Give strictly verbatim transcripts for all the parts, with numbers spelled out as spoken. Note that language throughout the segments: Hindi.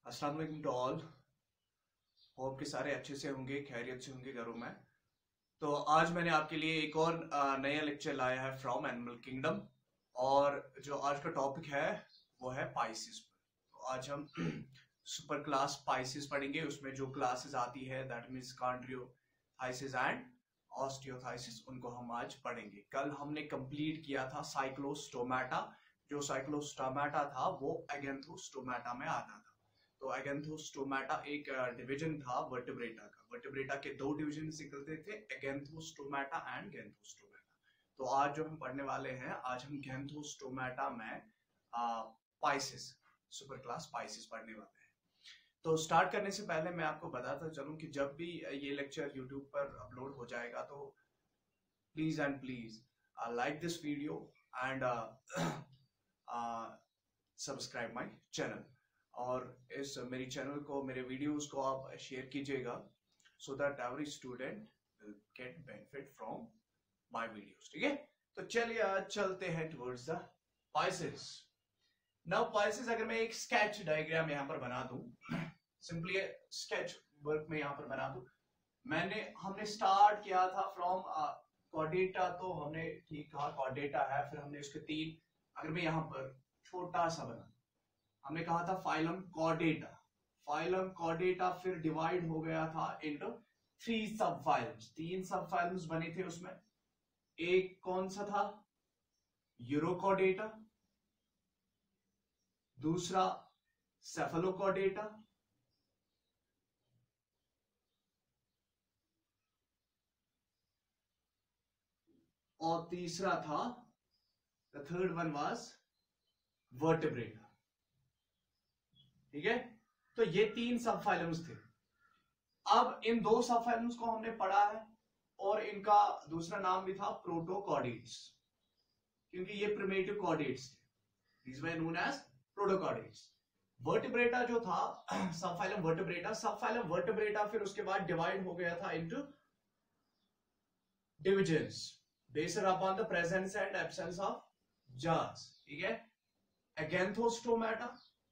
अस्सलाम वालेकुम टू ऑल। होप के सारे अच्छे से होंगे, खैरियत से होंगे घरों में। तो आज मैंने आपके लिए एक और नया लेक्चर लाया है फ्रॉम एनिमल किंगडम, और जो आज का टॉपिक है वो है पाइसिस। तो आज हम सुपर क्लास पाइसिस पढ़ेंगे। उसमें जो क्लासेस आती है that means chondrichthyes and osteichthyes, उनको हम आज पढ़ेंगे। कल हमने कंप्लीट किया था साइक्लोस्टोमेटा। जो साइक्लोस्टोमेटा था वो एगेंथोस्टोमेटा में आता था। तो एगेंथोस्टोमेटा एक डिवीजन था वर्टेब्रेटा का। वर्टेब्रेटा के दो डिवीजन निकलते थे, एगेंथोस्टोमेटा एंड गैंथोस्टोमेटा। तो आज जो हम पढ़ने वाले हैं, आज हम गैंथोस्टोमेटा में पाइसिस, सुपर क्लास पाइसिस पढ़ने वाले हैं। तो स्टार्ट करने से पहले मैं आपको बताता चलूं कि जब भी ये लेक्चर यूट्यूब पर अपलोड हो जाएगा तो please and please like this video and subscribe my channel. और इस मेरी चैनल को, मेरे वीडियोस को आप शेयर कीजिएगा so that every student will get benefit from my videos. ठीक है, तो चलिए आज चलते हैं towards the pisces. Now pisces, अगर मैं एक स्केच डायग्राम यहां पर बना दूं, सिंपली स्केच वर्क में यहां पर बना दूं, मैंने हमने स्टार्ट किया था फ्रॉम कॉर्डेटा। तो हमने ठीक कहा कॉर्डेटा है, फिर हमने उसके तीन, अगर मैं यहां पर छोटा सा बना, हमने कहा था फाइलम कॉर्डेटा। फाइलम कॉर्डेटा फिर डिवाइड हो गया था इनटू थ्री सब फाइलम्स। तीन सब फाइलम्स बने थे उसमें। एक कौन सा था? यूरोकॉर्डेटा, दूसरा सेफलोकॉर्डेटा, और तीसरा था, the third one was vertebrata. ठीक है, तो ये तीन सब फाइलम्स थे। अब इन दो सब फाइलम्स को हमने पढ़ा है, और इनका दूसरा नाम भी था प्रोटोकॉर्डेट्स, क्योंकि ये प्रिमिटिव कॉर्डेट्स थे। These were known as protochordates. Vertebrata जो था, सब फाइलम वर्टेब्रेटा, सब फाइलम वर्टेब्रेटा फिर उसके बाद डिवाइड हो गया था into divisions based upon the presence and absence of जार्स। ठीक है, एगेंथोस्टोमेटा,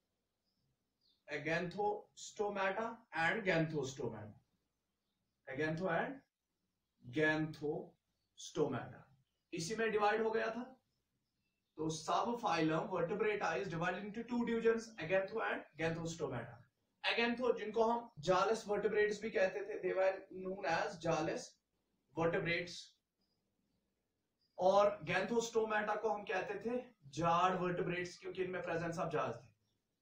एगेंथोस्टोमेटा एंड गैंथोस्टोमेटा, एगेंथो एंड गैंथोस्टोमेटा, इसी में डिवाइड हो गया था। तो सब phylum vertebrata is divided into two divisions, agnatha and gnathostomata. Agnatha, जिनको हम जालस वर्टेब्रेट्स भी कहते थे, they were known as jawless vertebrates, और गैंथोस्टोमेटा को हम कहते थे जार्ड वर्टेब्रेट्स, क्योंकि इनमें प्रेजेंस ऑफ जार्स थे।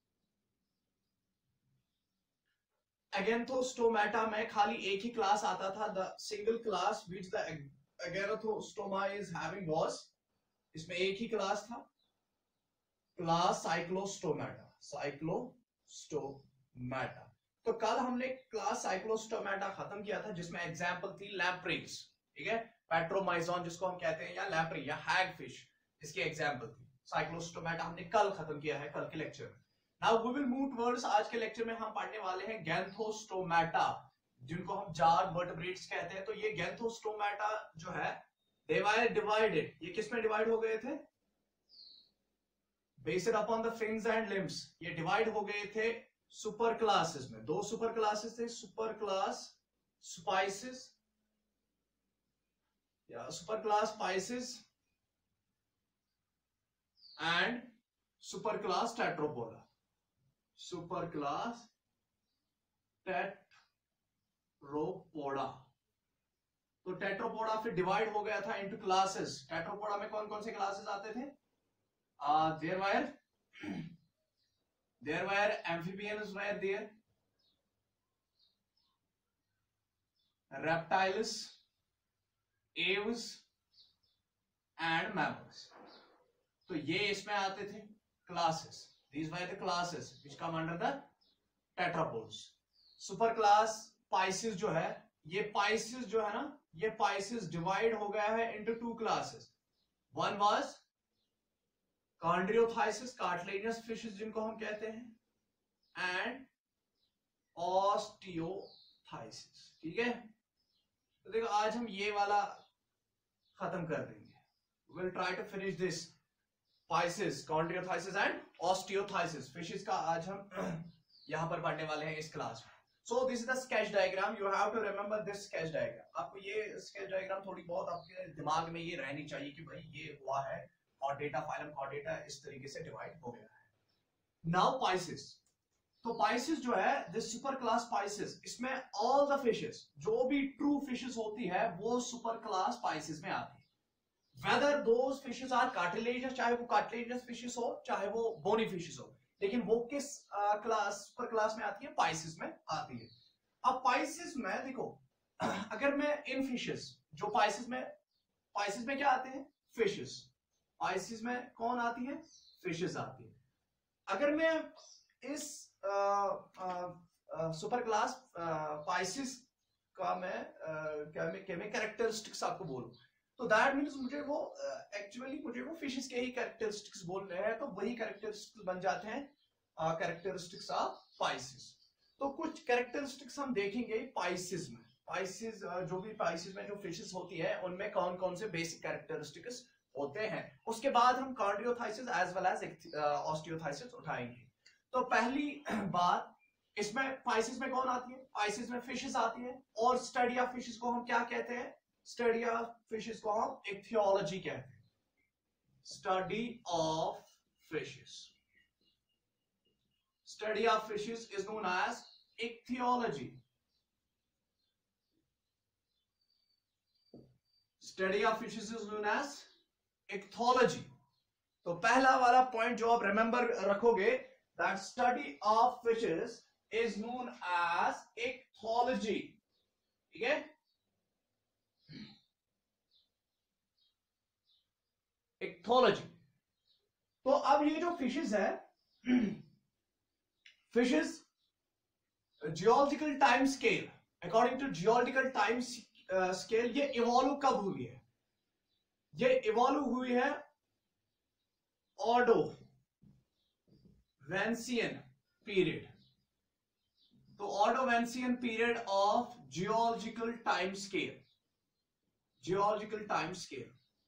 एगेंथोस्टोमेटा में खाली एक ही क्लास आता था, the single class which the agnathostoma is having was, इसमें एक ही क्लास था, क्लास साइक्लोस्टोमेटा, साइक्लोस्टोमेटा। तो कल हमने क्लास साइक्लोस्टोमेटा खत्म किया था, जिसमें एग्जांपल थी लैम्प्रिज, ठीक है, पेट्रोमाइजोन जिसको हम कहते हैं, या लैम्प्री या हैगफिश, इसकी एग्जांपल थी। साइक्लोस्टोमेटा हमने कल खत्म किया है, कल के लेक्चर में। Now we will move towards, आज के लेक्चर में हम पढ़ने वाले हैं गैंथोस्टोमेटा, जिनको हम जार्ड वर्टेब्रेट्स कहते हैं। तो ये गैंथोस्टोमेटा जो है, they were divided, ये किसमें डिवाइड हो गए थे? Based upon the fins and limbs, ये डिवाइड हो गए थे सुपर क्लासेस में। दो सुपर क्लासेस थे, सुपर क्लास स्पाइसिस या super class pisces and super class tetrapoda, super class tetrapoda. तो टेट्रोपोडा फिर डिवाइड हो गया था इनटू क्लासेस। टेट्रोपोडा में कौन कौन से क्लासेस आते थे? There were there were amphibians were there, reptiles, aves and mammals. तो ये इसमें आते थे classes. These were the classes which come under the tetrapods. Super class pisces जो है, ये पाइसिस जो है ना, ये पाइसिस डिवाइड हो गया है into two classes. One was chondrichthyes, cartilaginous fishes जिनको हम कहते हैं, एंड ऑस्टियोथाइसिस। ठीक है, तो देखो आज हम ये वाला खत्म कर देंगे। Will try to finish this pisces, chondrichthyes and osteichthyes fishes का आज हम यहाँ पर पढ़ने वाले हैं इस क्लास में। So this is the sketch diagram, you have to remember this sketch diagram. आपको ये स्केच डायग्राम थोड़ी बहुत आपके दिमाग में ये रहनी चाहिए कि भाई ये हुआ है और डेटा फाइलम और डेटा इस तरीके से डिवाइड हो गया है। नाउ पाइसिस, तो पाइसिस जो है दिस सुपर क्लास पाइसिस, इसमें ऑल द फिशेस, जो भी ट्रू फिशेस होती है वो सुपर क्लास पाइसिस में आती है। Whether those fishes are cartilaginous, चाहे वो कार्टिलेजियस फिशेस हो चाहे वो बोनी फिशेस हो, लेकिन वो किस क्लास सुपर क्लास में आती है? पाइसिस में आती है। अब पाइसिस में देखो, अगर मैं इन फिशेस जो पाइसिस में, पाइसिस में क्या आते हैं? फिशेस। पाइसिस में कौन आती है? फिशेस आती है। अगर मैं इस सुपर क्लास पाइसिस का मैं uh, क्या मैं क्या मैं कैरेक्टरिस्टिक्स आपको बोलूं, तो दैट मीन्स मुझे वो एक्चुअली uh, मुझे वो फिशेस के ही कैरेक्टरिस्टिक्स बोल रहे हैं, तो वही कैरेक्टरिस्टिक्स बन जाते हैं कैरेक्टरिस्टिक्स ऑफ पाइसिस। तो कुछ कैरेक्टरिस्टिक्स हम देखेंगे पाइसिस में। पाइसिस uh, जो भी पाइसिस में जो फिशेस होती है उनमें कौन कौन से बेसिक कैरेक्टरिस्टिक्स होते हैं, उसके बाद हम कार्डियोथाइसिस एज वेल एज ऑस्टियोथाइसिस उठाएंगे। तो पहली बात, इसमें पाइसिस में कौन आती है? पाइसिस में फिशेस आती है, और स्टडी ऑफ फिशेस को हम क्या कहते हैं? स्टडी ऑफ फिशेस को हम इक्थियोलॉजी कहते हैं। Study of fishes, study of fishes is known as ichthyology. Study of fishes is known as ichthyology. तो पहला वाला पॉइंट जो आप रिमेंबर रखोगे, that study of fishes is known as ichthyology. ठीक है, इक्थोलॉजी। तो अब ये जो फिशेस है, fishes geological time scale, according to geological time scale ये इवॉल्व कब हुई है? ये इवॉल्व हुई है ऑर्डो वेंसियन पीरियड। तो Ordovician period of geological time scale, geological time scale.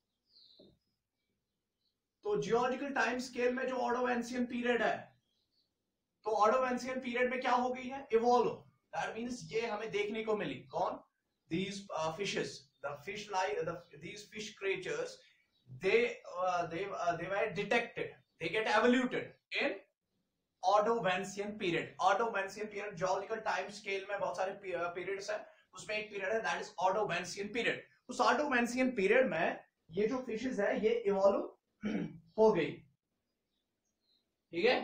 तो जियोलॉजिकल टाइम स्केल में जो ऑर्डो वेंसियन पीरियड है, तो ऑर्डो वेंसियन पीरियड में क्या हो गई है? इवॉल्व। दैट मींस ये हमें देखने को मिली कौन? These fishes, the fish like the these fish creatures, they uh, they uh, they were detected, they get evoluted in Ordovician period. Ordovician period geological time scale में बहुत सारे periods हैं, उसमें एक period है that is Ordovician period। उस Ordovician period में ये जो fishes है ये evolve हो गई। ठीक है,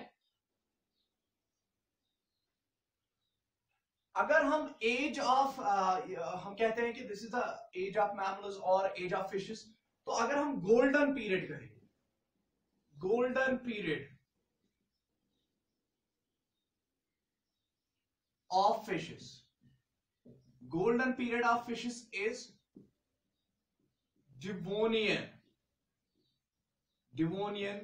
अगर हम एज ऑफ uh, हम कहते हैं कि this is the age of mammals और एज ऑफ फिशेस, तो अगर हम गोल्डन पीरियड करेंगे, golden period of fishes, golden period of fishes is Devonian, Devonian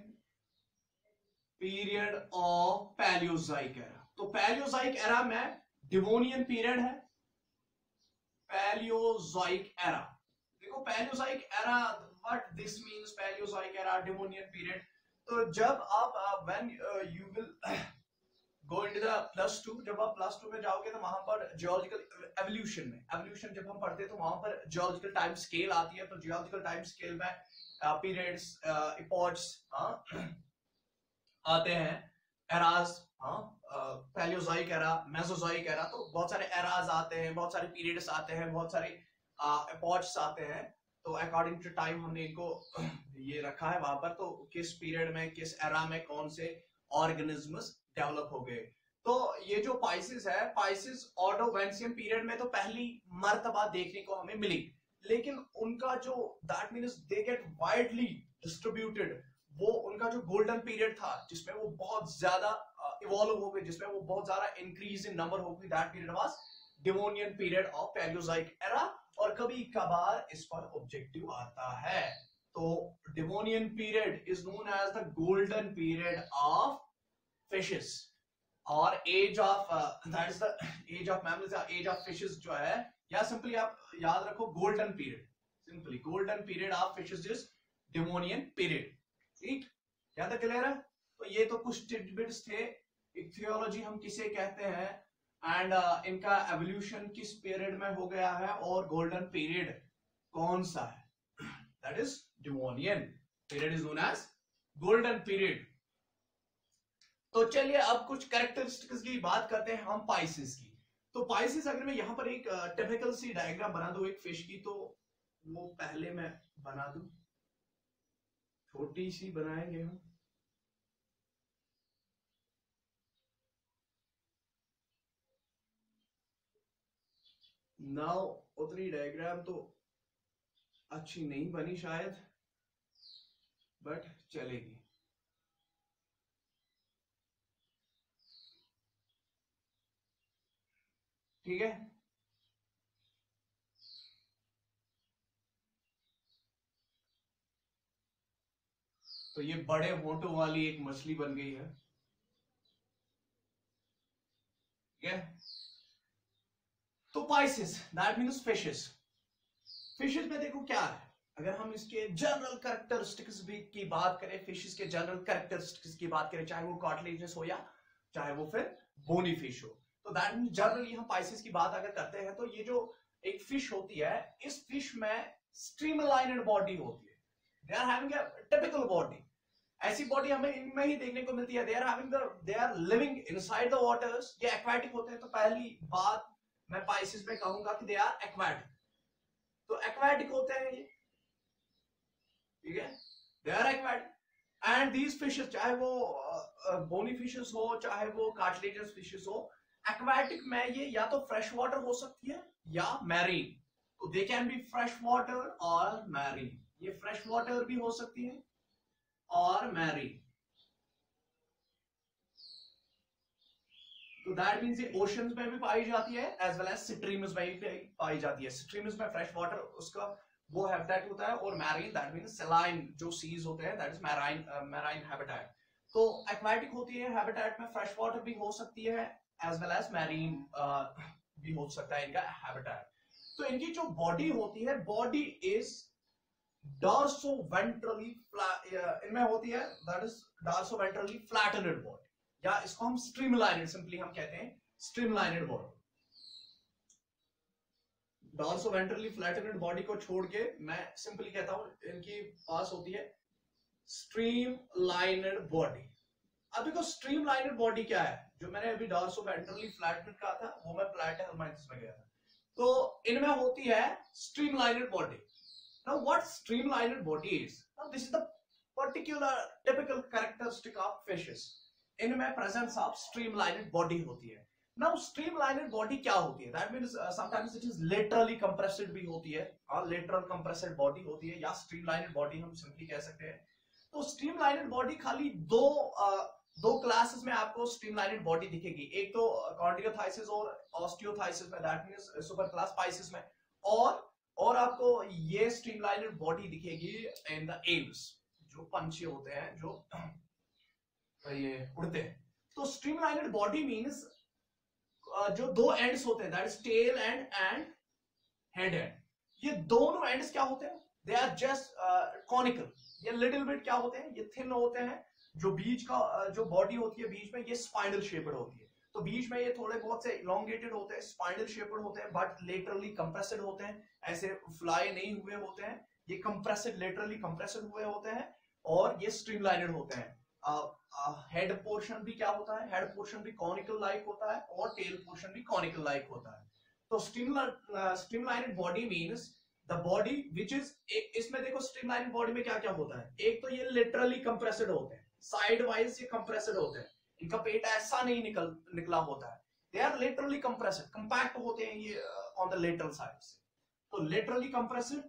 period of पैलियोजाइक era. तो पैलियोजाइक एरा में डिवोनियन पीरियड है, पैलियोजाइक एरा। देखो Palaeozoic era, what this means, Palaeozoic era, Devonian period. तो जब आप when you will go into the plus two, जब आप प्लस टू में जाओगे तो वहां पर जियोलॉजिकल एवोल्यूशन में, एवोल्यूशन जब हम पढ़ते हैं तो वहां पर जियोलॉजिकल टाइम स्केल आती है। तो जियोलॉजिकल टाइम स्केल में पीरियड्स, इपॉक्स आते हैं, एराज, हाँ, पैलियोजाइक एरा, मेसोजोइक एरा, तो बहुत सारे एराज आते हैं, बहुत सारे पीरियड्स आते हैं, बहुत सारे एपॉक्स आते हैं। तो अकॉर्डिंग टू टाइम हमने इनको ये रखा है वहां पर, तो किस पीरियड में, किस एरा में कौन से ऑर्गेनिजम्स डेवलप हो गए। तो ये जो पाइसिस है, पाइसिस ऑर्डोवेंसियन पीरियड में तो पहली मर्तबा देखने को हमें मिली, लेकिन उनका जो that means they get widely distributed, वो उनका जो गोल्डन पीरियड था जिसमें वो बहुत ज्यादा इवॉल्व हो गए, जिसमें वो बहुत ज्यादा इंक्रीज इन नंबर हो गई, that period was Devonian period of पैलियोजाइक era. और कभी कभार इस पर ऑब्जेक्टिव आता है, तो Devonian period is known as the golden period of fishes, और age of that is the age of mammals, age of fishes जो है, या सिंपली आप याद रखो golden period, simply golden period of fishes is Devonian period. ठीक, क्या था, क्लियर है? तो ये तो कुछ टिडबिट्स थे इक्थियोलॉजी हम किसे कहते हैं, एंड uh, इनका एवोल्यूशन किस पीरियड में हो गया है, और गोल्डन पीरियड कौन सा है, that is Devonian period is known as golden period. तो चलिए अब कुछ कैरेक्टरिस्टिक्स की बात करते हैं हम पाइसिस की। तो पाइसिस अगर मैं यहाँ पर एक टिपिकल सी डायग्राम बना दूं एक फिश की, तो वो पहले मैं बना दूं, छोटी सी बनाएंगे हम। नाउ उतनी डायग्राम तो अच्छी नहीं बनी शायद, बट चलेगी। ठीक है, तो ये बड़े होंठों वाली एक मछली बन गई है। ठीक है, तो Pisces that means fishes. Fishes में देखो क्या है, अगर हम इसके जनरल कैरेक्टरिस्टिक्स भी की बात करें, फिशेस के जनरल कैरेक्टरिस्टिक्स की बात करें, चाहे वो कार्टिलेजिनस हो या चाहे वो फिर बोनी फिश हो, तो दैट मींस जनरली हम पाइसिस की बात अगर करते हैं, तो ये जो एक फिश होती है, इस फिश में स्ट्रीमलाइन्ड बॉडी होती है। They are having a typical body, ऐसी बॉडी हमें इनमें ही देखने को मिलती है। They are having the they are living inside the waters. ये एक्वाटिक होते हैं, तो पहली बात मैं पाइसिस में कहूंगा कि दे आर एक्वाटिक। तो एक्वाटिक होते हैं ये, ठीक है, they are aquatic. And these fishes, चाहे वो बोनी फिशेस हो चाहे वो कार्टिलेजिनस फिशेस हो, एक्वाटिक में ये या तो फ्रेश वाटर हो सकती है या मैरीन। तो they can be fresh water और मैरीन। ये फ्रेश वाटर भी हो सकती है और मैरीन। तो दैट मींस ये ओशंस में भी पाई जाती है एज वेल एज स्ट्रीम्स में भी पाई जाती है। स्ट्रीम्स में फ्रेश वाटर उसका वो हैबिटेट होता है, और मैरीन दैट मींस सलाइन जो सीज होते हैं, that is marine marine habitat. तो एक्वाटिक होती है हैबिटेट में, फ्रेश वाटर भी हो सकती है एज वेल एज मैरीन भी हो सकता है इनका हैबिटेट। तो इनकी जो बॉडी होती है, बॉडी इज डॉर्सोवेंट्रली इनमें होती है, that is dorsoventrally flattened body, या इसको हम स्ट्रीमलाइनेड सिंपली हम कहते हैं streamlined body. Dorsoventrally flattened body को छोड़ के मैं सिंपली कहता हूं इनकी पास होती है स्ट्रीमलाइनेड बॉडी। अब देखो स्ट्रीमलाइनेड बॉडी क्या है, जो मैंने अभी डॉर्सोवेंट्रली फ्लैटेनेड कहा था वो मैं प्लैटिहेल्मिन्थस में गया था। तो इनमें होती है streamlined body. Now what streamlined body is, now this is the particular typical characteristic of fishes. इनमें प्रेजेंस ऑफ स्ट्रीमलाइनेड बॉडी होती है। नाउ स्ट्रीमलाइनेड बॉडी क्या होती है, that means sometimes it is laterally compressed भी होती है, और लेटरल कंप्रेस्ड बॉडी होती है, या स्ट्रीमलाइनेड बॉडी हम सिंपली कह सकते हैं। तो स्ट्रीमलाइनेड बॉडी खाली दो uh, दो क्लासेस में आपको स्ट्रीमलाइनेड बॉडी दिखेगी, एक तो कॉन्टियोथाइसिस और ऑस्टियोथाइसिस में, that means super class Pisces में, और और आपको ये स्ट्रीमलाइनेड बॉडी दिखेगी इन द एल्स, जो पंछी होते हैं जो ये उड़ते हैं। तो स्ट्रीमलाइनेड बॉडी मींस जो दो एंड्स होते हैं, that is tail end and head end, ये दोनों एंड्स क्या होते हैं, दे आर जस्ट कॉनिकल। ये लिटिल बिट क्या होते हैं, ये थिन होते हैं। जो बीच का uh, जो बॉडी होती है बीच में, ये स्पाइनल शेप्ड होती है। तो बीच में ये थोड़े बहुत से इलोंगेटेड होते हैं, स्पाइनल शेप्ड होते हैं, बट लेटरली कंप्रेस्ड होते हैं, ऐसे फ्लाई नहीं हुए होते हैं, ये कंप्रेस्ड लेटरली कंप्रेस्ड हुए होते हैं, और ये स्ट्रीमलाइनेड होते हैं। हेड uh, पोर्शन uh, भी क्या होता है, हेड पोर्शन भी कॉनिकल लाइक होता है, और टेल पोर्शन भी कॉनिकल लाइक होता है। तो streamlined body means the body which is, इसमें देखो स्ट्रीमलाइनेड बॉडी में क्या क्या होता है, एक तो ये लिटरली कंप्रेस्ड होते हैं, साइड वाइज ये कंप्रेस्ड होते हैं, इनका पेट ऐसा नहीं निकल निकला होता है, they are literally compressed, compact होते हैं ये ऑन द लेटरल साइड से। तो लिटरली कंप्रेस्ड,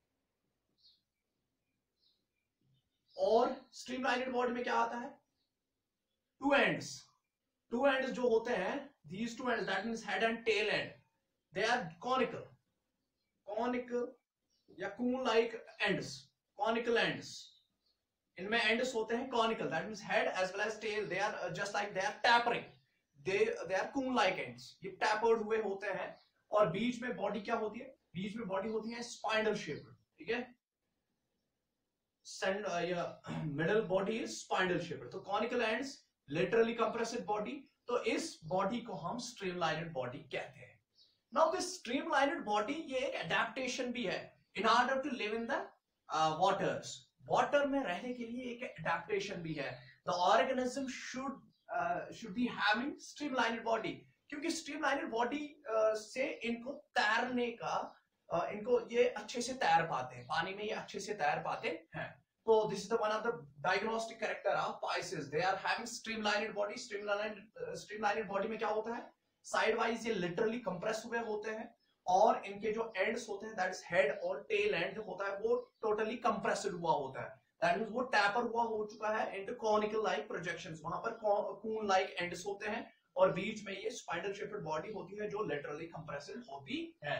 और स्ट्रीमलाइनेड बॉडी में क्या आता है, टू एंड्स, टू एंड्स जो होते हैं, these two ends, that means head and tail end, they are conical, conical या coon like ends, conical ends, इनमें ends होते हैं conical, that means head as well as tail, they are just like they are tapering, they they are coon like ends, ये tapered हुए होते हैं, और बीच में बॉडी क्या होती है, बीच में बॉडी होती है स्पाइनल शेप्ड, ठीक है, middle body is spindle shaped. तो conical ends literally compressed body, तो इस बॉडी को हम स्ट्रीमलाइनेड बॉडी कहते हैं। नाउ दिस स्ट्रीमलाइनेड बॉडी ये एक एडेप्टेशन भी है in order to live in the waters. Water में रहने के लिए एक एडेप्टेशन भी है। The organism should should be having streamlined body, क्योंकि स्ट्रीमलाइनेड बॉडी से इनको तैरने का uh, इनको ये अच्छे से तैर पाते हैं, पानी में ये अच्छे से तैर पाते हैं। So this is the one of the diagnostic character of Pisces. They are having streamlined body. Streamlined uh, streamlined body में क्या होता है, साइड वाइज ये लिटरली कंप्रेस हुए होते हैं, और इनके जो एंड्स होते हैं, दैट इज हेड और टेल एंड जो होता है वो टोटली कंप्रेस्ड हुआ होता है। दैट मींस वो टैपर हुआ हो चुका है इनटू कॉनिकल लाइक प्रोजेक्शंस। वहां पर कून लाइक एंड्स होते हैं और बीच में ये स्पाइडर शेप्ड बॉडी होती है जो लिटरली कंप्रेस्ड होती है।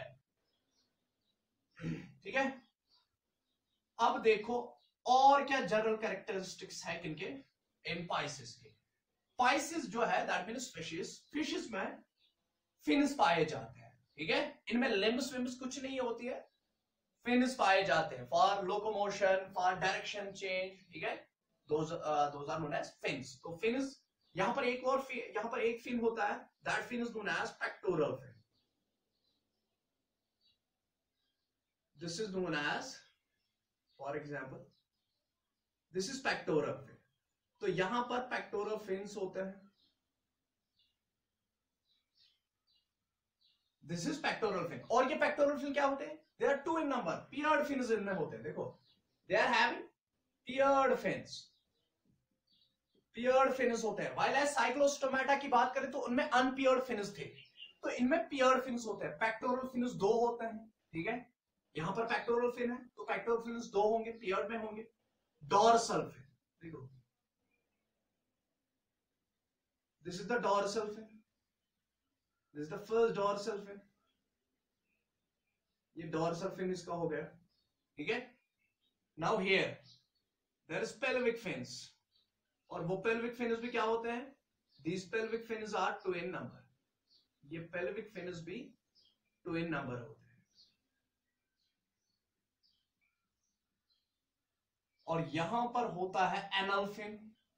ठीक है, अब देखो और क्या जनरल कैरेक्टरिस्टिक्स है किनके, इन पाइसेस के। पाइसेस जो है दैट मींस फिशेस। फिशेस में फिन्स पाए जाते हैं, ठीक है, इनमें लिम्ब्स विम्ब्स कुछ नहीं होती है, फिन्स पाए जाते हैं for locomotion, for direction change, ठीक है, those those are known as fins. तो फिन्स, यहां पर एक और यहां पर एक फिन होता है, that fin is known as pectoral fin. This is known as, for example, this is pectoral fin. तो यहां पर पेक्टोरल फिन्स होते हैं, दिस इज पेक्टोरल फिन। और ये पेक्टोरल फिन क्या होते हैं, they are two in number, paired fins इनमें होते हैं। देखो, they are having paired fins, paired fins होते हैं। व्हाइल एज साइक्लोस्टोमेटा की बात करें तो उनमें अनपियर्ड फिन्स थे, तो इनमें पियर्ड फिन्स होते हैं। पेक्टोरल फिन्स दो होते हैं, ठीक है, यहां पर पेक्टोरल फिन है तो पेक्टोरल फिन्स दो होंगे, पियर्ड में होंगे। डॉर्सल फिन, देखो, this is the dorsal fin, this is the first dorsal fin, ये डॉर्सल फिन इसका हो गया, ठीक है। Now here there is pelvic fins, और वो पेल्विक फिन्स भी क्या होते हैं, these pelvic fins are two in number, ये पेल्विक फिन्स भी टू इन नंबर होते हैं। और यहां पर होता है anal fin,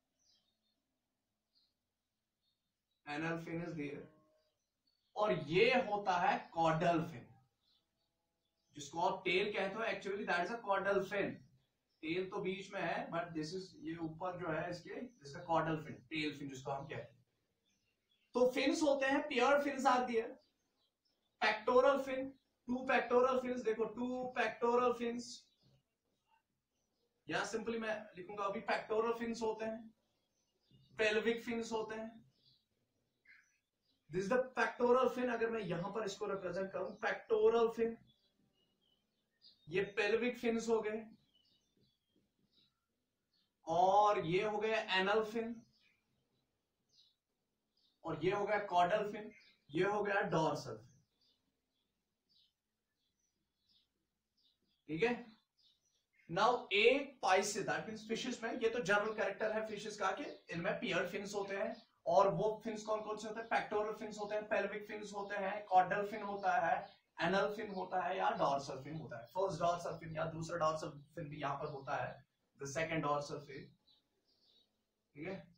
anal fin is there, और ये होता है कॉर्डल फिन, जिसको आप टेल कहते हो, actually that is a caudal fin. Tail तो बीच में है, बट दिस इज, ये ऊपर जो है इसके, this is caudal fin, tail fin जिसको हम कहते हैं। तो फिन्स होते हैं, paired fins are there. Pectoral fin, two pectoral fins, देखो टू पेक्टोरल फिन्स, या सिंपली मैं लिखूंगा अभी, पेक्टोरल फिन्स होते हैं, पेल्विक फिन्स होते हैं। This is the pectoral fin. अगर मैं यहां पर इसको रिप्रेजेंट करूं, पेक्टोरल फिन, ये पेल्विक फिन्स हो गए, और ये हो गया एनल फिन, और ये हो गया कॉर्डल फिन, ये हो गया डॉर्सल फिन, ठीक है। नाउ एक पाइसेस, दैट मींस फिशेस में, ये तो जनरल कैरेक्टर है फिशेस का कि इनमें पियर्ड फिन्स होते हैं, और वो फिन्स कौन कौन से होते हैं, पेक्टोरल फिन्स होते हैं, पेल्विक फिन्स होते हैं, कॉर्डल फिन होता है, एनल फिन होता है, या डॉर्सल फिन होता है। फर्स्ट डॉर्सल फिन या दूसरा डॉर्सल फिन भी यहां पर होता है, द सेकंड डॉर्सल फिन, ठीक है।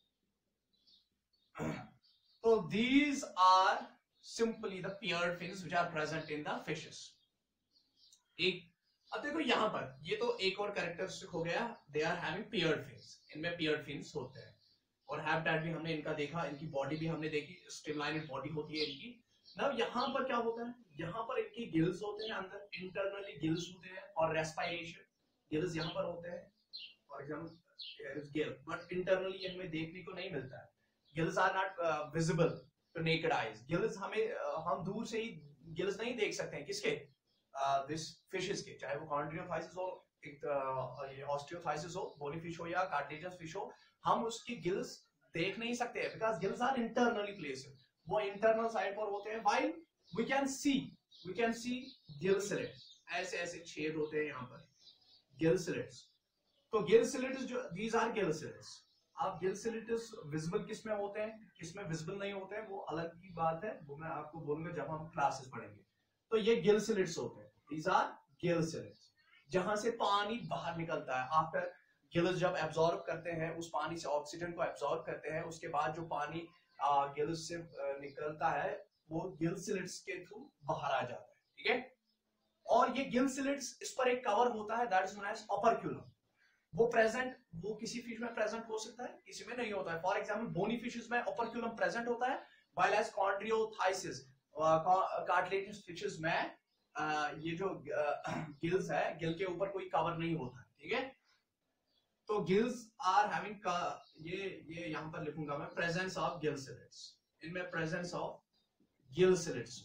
तो these are simply the paired fins which are present in the fishes। एक, अब देखो यहां पर ये तो एक और कैरेक्टरिस्टिक हो गया, they are having paired fins, इनमें पेयर्ड फिन्स होते हैं। और हैबिटेट भी हमने इनका देखा, इनकी बॉडी भी हमने देखी, स्ट्रीमलाइनेड बॉडी होती है इनकी। नाउ यहां पर क्या होता है, यहां पर इनकी गिल्स होते हैं, अंदर इंटरनली गिल्स होते हैं, और रेस्पिरेशन, गिल्स यहां पर होते हैं, for example gill, but internally हमें देखने को नहीं मिलता है। Gills are not visible to naked eyes. Gills हमें uh, हम दूर से ही गिल्स नहीं देख सकते हैं, किसके, दिस uh, फिशेस के, चाहे वो कॉन्टिन्यूफाइसिस हो, एक uh, ये ऑस्टियोफाइसिस हो, बोनी फिश हो, या कार्टिलेजिनस फिश हो, हम उसकी गिल्स देख नहीं सकते हैं, because gills are internally placed, वो इंटरनल साइड पर होते हैं। While we can see we can see gill slits, ऐसे ऐसे छेद होते हैं यहाँ पर, गिल स्लिट्स। तो गिल स्लिट्स जो, दीज आर गिल स्लिट्स। आप गिल स्लिट्स विजिबल किस में होते हैं, किस में विजिबल नहीं होते हैं, वो अलग की बात है, वो मैं आपको बोलूंगा जब हम क्लासेस पढ़ेंगे। तो ये गिल स्लिट्स होते हैं, दीज आर गिल स्लिट्स, जहां से पानी बाहर निकलता है आफ्टर गिल्स जब एब्जॉर्ब करते हैं उस पानी से ऑक्सीजन को एब्जॉर्ब करते हैं, उसके बाद जो पानी गिल्स से निकलता है वो गिल स्लिट्स के थ्रू बाहर आ जाता है, ठीक है। और ये गिल स्लिट्स, इस पर एक कवर होता है that is known as operculum. वो प्रेजेंट वो किसी फिश में प्रेजेंट हो सकता है, किसी में नहीं होता है। फॉर एग्जांपल बोनी फिशेस में ओपर्क्यूलम प्रेजेंट होता है, while as Chondrichthyes cartilaginous fishes में uh, ये जो गिल्स है, गिल के ऊपर कोई कवर नहीं होता है, ठीक है। तो गिल्स आर हैविंग, ये ये यहां पर लिखूंगा मैं, प्रेजेंस ऑफ गिल स्लिट्स, इनमें presence of gill slits,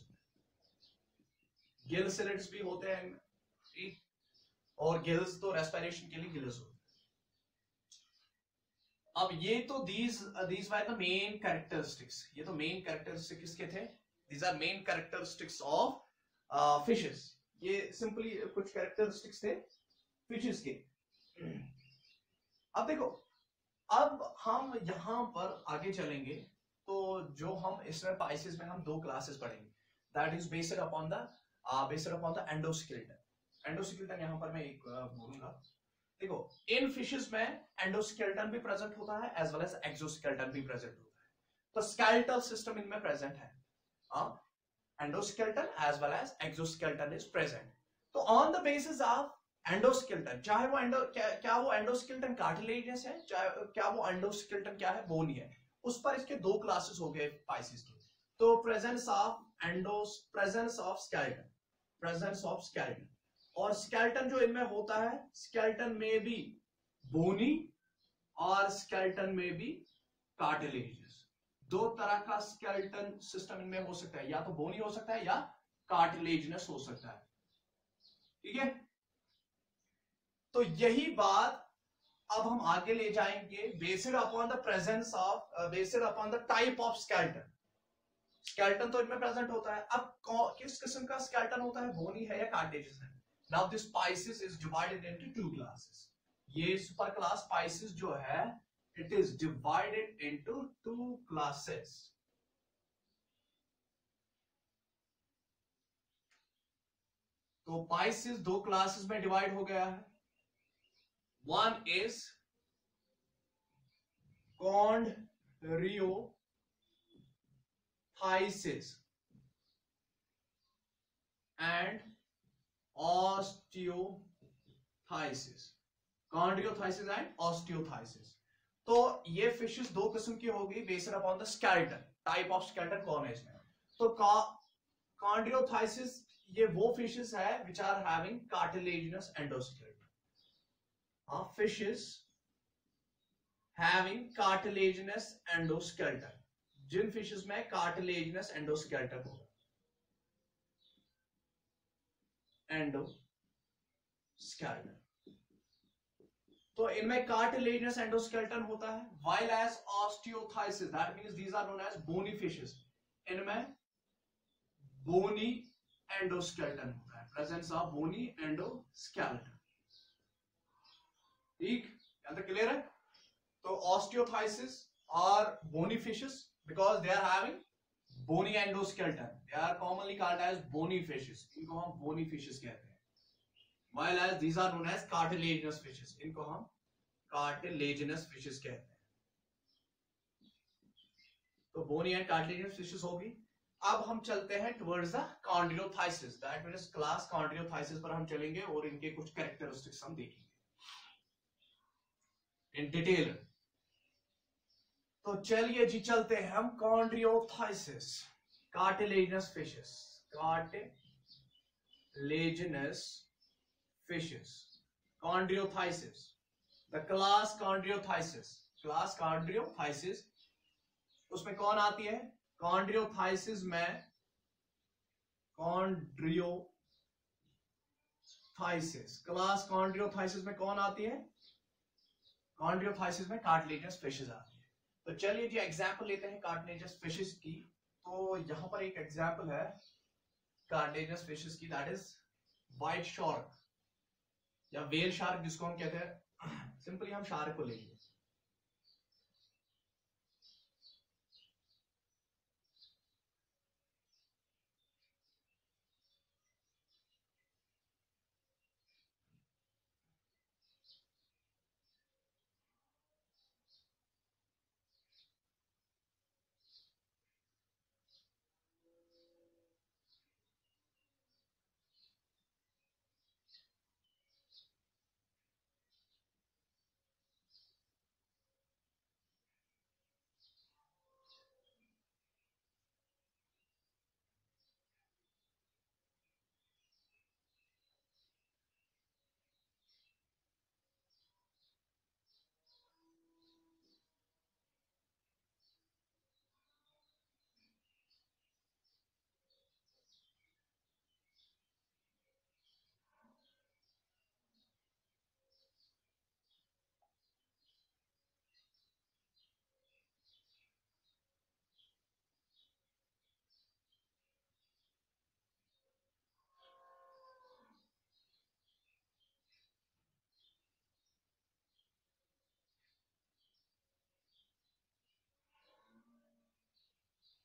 gill slits भी होते हैं, ठीक। और गिल्स तो रेस्पिरेशन के लिए गिल्स होते हैं। अब ये तो these these were the main characteristics, ये तो मेन कैरेक्टरिस्टिक्स किसके थे, these are main characteristics of fishes. ये सिंपली कुछ कैरेक्टरिस्टिक्स थे फिशेस के। अब देखो, अब हम यहां पर आगे चलेंगे तो जो हम इसमें पाइसेस में हम दो क्लासेस पढ़ेंगे, that is based upon the based upon the endoskeleton. Endoskeleton यहां पर मैं एक बोलूंगा, देखो इन फिशेस में एंडोस्केलेटन भी प्रेजेंट होता है एज वेल एज एक्सोस्केलेटन भी प्रेजेंट होता है। तो स्केलेटल सिस्टम इनमें प्रेजेंट है, endoskeleton as well as exoskeleton is present. तो on the basis of endoskeleton, चाहे वो एंडो क्या, क्या वो एंडोस्केलेटन कार्टिलेजिनस है, चाहे क्या वो एंडोस्केलेटन क्या है, बोनी है, उस पर इसके दो क्लासेस हो गए पाइसेस के। तो presence of endos, presence of skeleton, presence of skeleton, और स्केलेटन जो इनमें होता है, स्केलेटन में भी बोनी और स्केलेटन में भी कार्टिलेजिनस, दो तरह का स्केलेटन सिस्टम इनमें हो सकता है, या तो बोनी हो सकता है या कार्टिलेजिनस हो सकता है, ठीक है। तो यही बात अब हम आगे ले जाएंगे, based upon the presence of, based upon the type of skeleton. Skeleton तो इनमें प्रेजेंट होता है, अब किस किस्म का स्केलेटन होता है, बोनी है या कार्टिलेजिनस है। Now this Pisces is divided into two classes. ये सुपर क्लास पाइसेस जो है, it is divided into two classes. तो पाइसेस दो क्लासेस में डिवाइड हो गया है। One is chondriothysis and osteothesis, chondriothysis and osteothesis। तो ये फिशेस दो किस्म की होगी based upon the skeleton, type of skeleton कौन है इसमें। तो chondriothysis ये वो फिशेस है which are having cartilaginous endoskeleton, Uh, fishes having cartilaginous endoskeleton, जिन फिशेस में cartilaginous endoskeleton होगा, endoskeleton, तो इनमें cartilaginous endoskeleton होता है। while as osteothesis, that means these are known as bony fishes, इनमें bony endoskeleton होता है, presence of bony endoskeleton, ठीक, यहां तक क्लियर है। तो ऑस्टियोथाइसिस और bony fishes, because they are having bony endoskeleton, they are commonly called as bony fishes, इनको हम बोनी फिशेस कहते हैं। While as these are known as cartilaginous fishes, इनको हम कार्टिलेजिनस फिशेस कहते हैं। तो बोनी एंड कार्टिलेजिनस फिशेस होगी। अब हम चलते हैं towards the Chondrichthyes, that means class Chondrichthyes पर हम चलेंगे और इनके कुछ कैरेक्टरिस्टिक्स हम देखेंगे इन डिटेल। तो चलिए जी चलते हैं हम Chondrichthyes, cartilaginous fishes, cartilaginous fishes, Chondrichthyes, the class Chondrichthyes, class Chondrichthyes, उसमें कौन आती है, कॉन्ड्रियोथाइसिस में, कॉन्ड्रियोथाइसिस क्लास कॉन्ड्रियोथाइसिस में कौन आती है, कॉन्ड्रियोथाइसिस में कार्टिलेजिनस फिशेस आती है। तो चलिए जी एग्जांपल लेते हैं कार्टिलेजिनस फिशेस की। तो यहां पर एक एग्जांपल है कार्टिलेजिनस फिशेस की, दैट इज व्हाइट शार्क या वेल शार्क जिसको हम कहते हैं, सिंपली हम शार्क को लेंगे।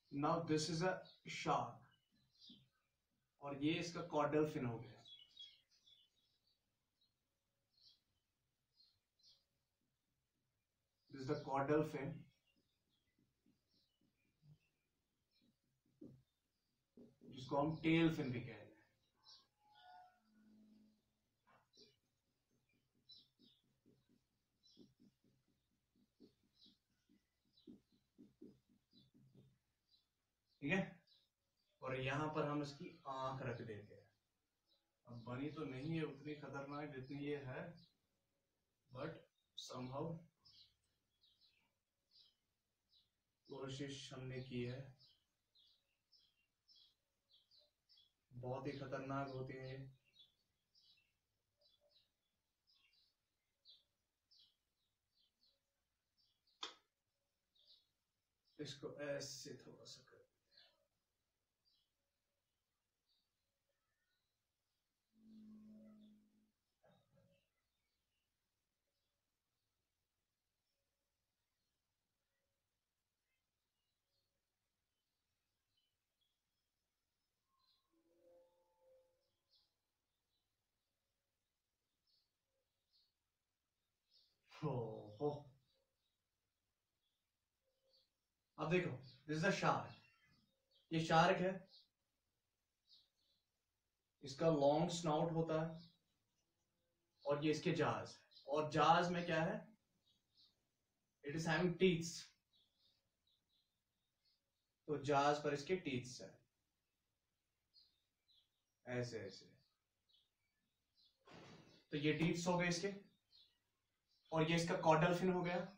Now this is a shark और ये इसका कॉर्डल फिन हो गया। This is the caudal fin, जिसको हम टेल फिन भी कहते हैं। ठीक है, और यहां पर हम इसकी आंख रख देते हैं। अब बनी तो नहीं है उतनी खतरनाक जितनी ये है, बट समहाउ कोशिश हमने की है। बहुत ही खतरनाक होती है ये। इसको ऐसे थोड़ा सा कर, हो हो। अब देखो, दिस इज अ शार्क, ये शार्क है, इसका लॉन्ग स्नाउट होता है और ये इसके जाज, और जाज में क्या है, इट इज हैविंग टीथ्स, तो जाज पर इसके टीथ्स है ऐसे ऐसे, तो ये टीथ्स हो गए इसके, और ये इसका कॉर्डल फिन हो गया,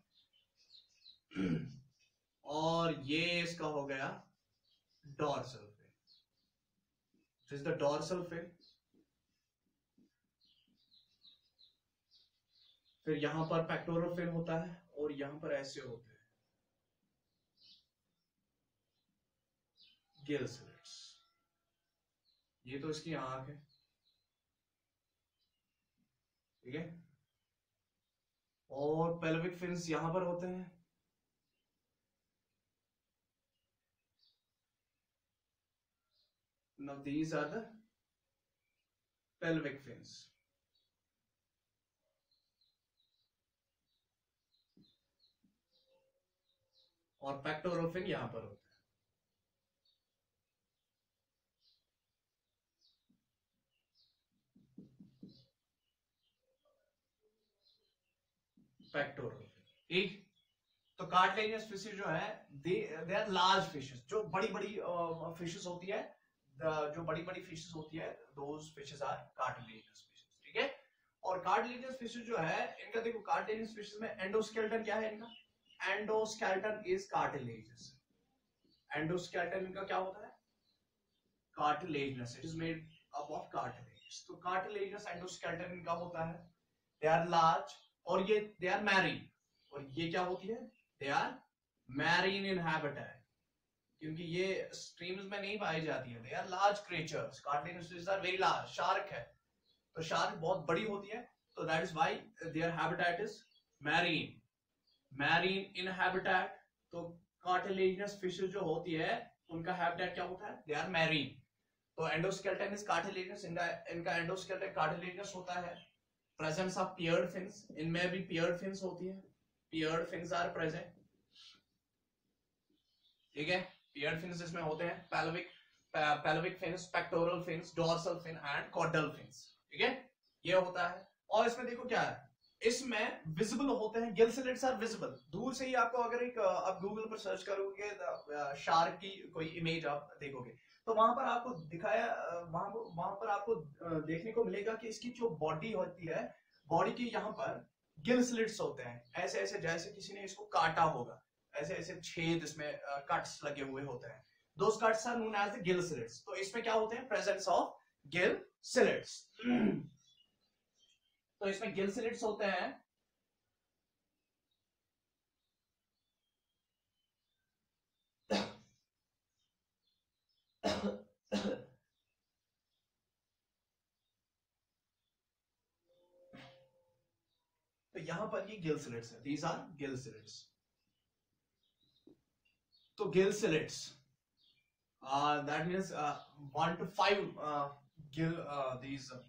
और ये इसका हो गया dorsal fin, this is the dorsal fin. फिर यहां पर पेक्टोरल फिन होता है और यहां पर ऐसे होते हैं गिल स्लिट्स। ये तो इसकी आंख है, ठीक है, और पेल्विक फिन्स यहां पर होते हैं। Now these are the pelvic fins. और पेक्टोरल फिन यहां पर होता है। पेक्टोरल फिन, ठीक। तो कार्टिलेजिनस फिशेस जो है, they they are large fishes, जो बड़ी बड़ी फिशेस होती है, जो बड़ी बड़ी फिशेस होती है, those fishes are cartilaginous fishes, ठीक है। और कार्टिलेजिनस फिशेस जो है, इनका देखो, कार्टिलेजिनस फिशेस में एंडोस्केलेटन क्या है इनका, एंडोस्केलेटन इज कार्टिलेजिनस। एंडोस्केलेटन इनका क्या होता है, cartilaginous, it is made up of cartilage. तो कार्टिलेजिनस एंडोस्केलेटन इनका होता है, दे आर लार्ज, और ये दे आर मैरीन, और ये क्या होती है, they are marine in habitat, क्योंकि ये स्ट्रीम्स में नहीं पाई जाती है। They are large creatures, cartilaginous fishes are very large. Shark है तो शार्क बहुत बड़ी होती है, तो that is why their habitat is marine, marine in habitat. तो कार्टिलेजिनस फिशेस जो होती है, उनका हैबिटेट क्या होता है, दे आर मैरीन। तो एंडोस्केलेटन इज कार्टिलेजिनस, इनका इनका एंडोस्केलेटन कार्टिलेजिनस होता है। प्रेजेंस ऑफ पियर्ड फिन्स, इनमें भी पियर्ड फिन्स होती है, पियर्ड फिन्स आर प्रेजेंट, ठीक है। पियर्ड फिन्स इसमें होते हैं, pelvic pelvic fins, pectoral fins, dorsal fin and caudal fins, ठीक है, ये होता है। और इसमें देखो क्या है, इसमें विजिबल होते हैं, गिल स्लिट्स आर विजिबल। दूर से ही आपको, अगर एक आप गूगल पर सर्च करोगे शार्क की कोई इमेज आप देखोगे, तो वहां पर आपको दिखाया, वहां वहां पर आपको देखने को मिलेगा कि इसकी जो बॉडी होती है, बॉडी की यहाँ पर गिल स्लिट्स होते हैं, ऐसे ऐसे, जैसे किसी ने इसको काटा होगा, ऐसे ऐसे छेद इसमें कट्स लगे हुए होते हैं। Those cuts are known as the gill slits. तो इसमें क्या होते हैं, प्रेजेंस ऑफ गिल स्लिट्स। तो इसमें गिल स्लिट्स होते हैं, तो यहां पर ये गिल स्लिट्स है, these are गिल स्लिट्स। तो gill slits, Uh, that means uh, one to five uh, gill uh, these uh,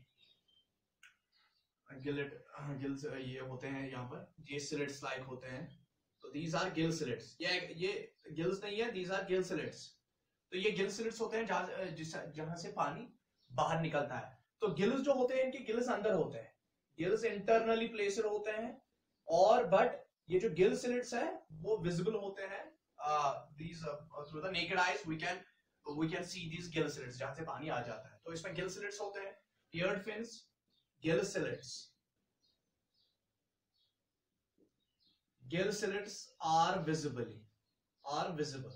gillet uh, gills uh, ये होते हैं यहाँ पर, ये slits like होते हैं, तो these are gill slits. ये ये gills नहीं है, these are gill slits. तो ये gill slits होते हैं जहाँ जिस जहाँ से पानी बाहर निकलता है. तो गिल्स जो होते हैं इनके गिल्स अंदर होते हैं, गिल्स इंटरनली प्लेस्ड होते हैं, और बट ये जो गिल स्लिट्स है वो विजिबल होते हैं. these uh, through the naked eyes we can we can see these gill slits जहां से पानी आ जाता है. तो इसमें गिल स्लिट्स होते हैं, eared fins, gill slits. gill slits are visibly are visible.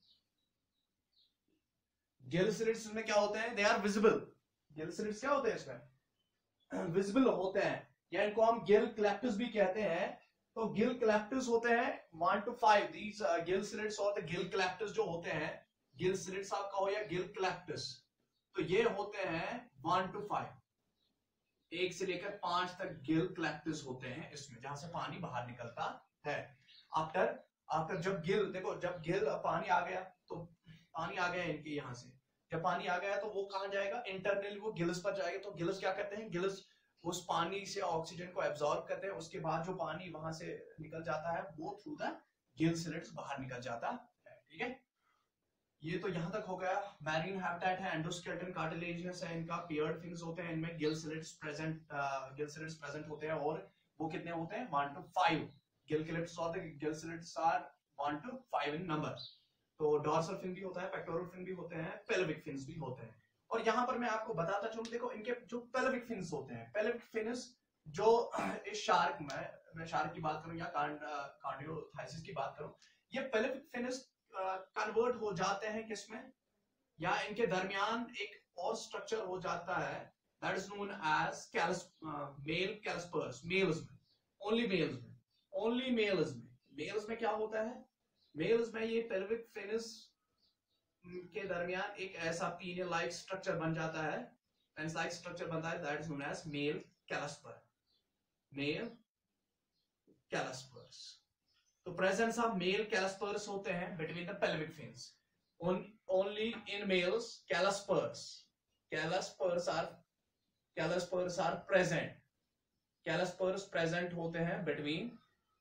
gill slits में क्या होते हैं? they are visible. gill slits क्या होते हैं इसमें? विजिबल होते हैं, या इनको हम गिल क्लेप्टस भी कहते हैं. तो गिल क्लेप्टस होते हैं one to five. These gill slits और गिल क्लेप्टस जो होते हैं, गिल स्लिट्स आपका हो या गिल क्लेप्टस, तो ये होते हैं वन टू फाइव, एक से लेकर पांच तक गिल क्लेप्टस होते हैं इसमें, जहां से पानी बाहर निकलता है. आफ्टर आफ्टर जब गिल देखो जब गिल पानी आ गया तो पानी आ गया इनके यहां से, जब पानी आ गया तो वो कहां जाएगा? इंटरनली वो गिल्स पर जाएगा. तो गिल्स क्या करते हैं? गिल्स उस पानी से ऑक्सीजन को एब्जॉर्ब करते हैं, उसके बाद जो पानी वहां से निकल जाता है वो थ्रू द गिल स्लिट्स बाहर निकल जाता है. ठीक है, ये तो यहां तक हो गया. मैरीन हैबिटेट है, एंडोस्केलेटन कार्टिलेजियस है इनका, पेयर्ड फिन्स होते हैं इनमें, gill slits present gill slits present होते हैं, और वो कितने होते हैं? One to five. Gill clefts और gill slits are one to five in number. तो डॉर्सल फिन भी होता है, पेक्टोरल फिन भी होते हैं, पेल्विक फिन्स भी होते हैं. और यहां पर मैं आपको बताता चलूं, देखो इनके जो पेल्विक फिन्स होते हैं, पेल्विक फिन्स जो इस शार्क में, मैं शार्क की बात करूं या कार्डियोथाइसिस की बात करूं, ये पेल्विक फिन्स कन्वर्ट हो जाते हैं किसमें, या इनके दरमियान एक और स्ट्रक्चर हो जाता है, that is known as claspers male claspers. Males में, ओनली मेल्स में, ओनली मेल्स में मेल्स में क्या होता है? मेल्स में ये पेल्विक फिन्स के दरमियान एक ऐसा पीनियल लाइक स्ट्रक्चर बन जाता है, पेंस लाइक स्ट्रक्चर बनता है, that is known as male clasper. Male claspers. तो प्रेजेंस ऑफ मेल कैलस्पर्स होते हैं between the pelvic fins. Only in males claspers claspers are claspers are present. Claspers present होते हैं बिटवीन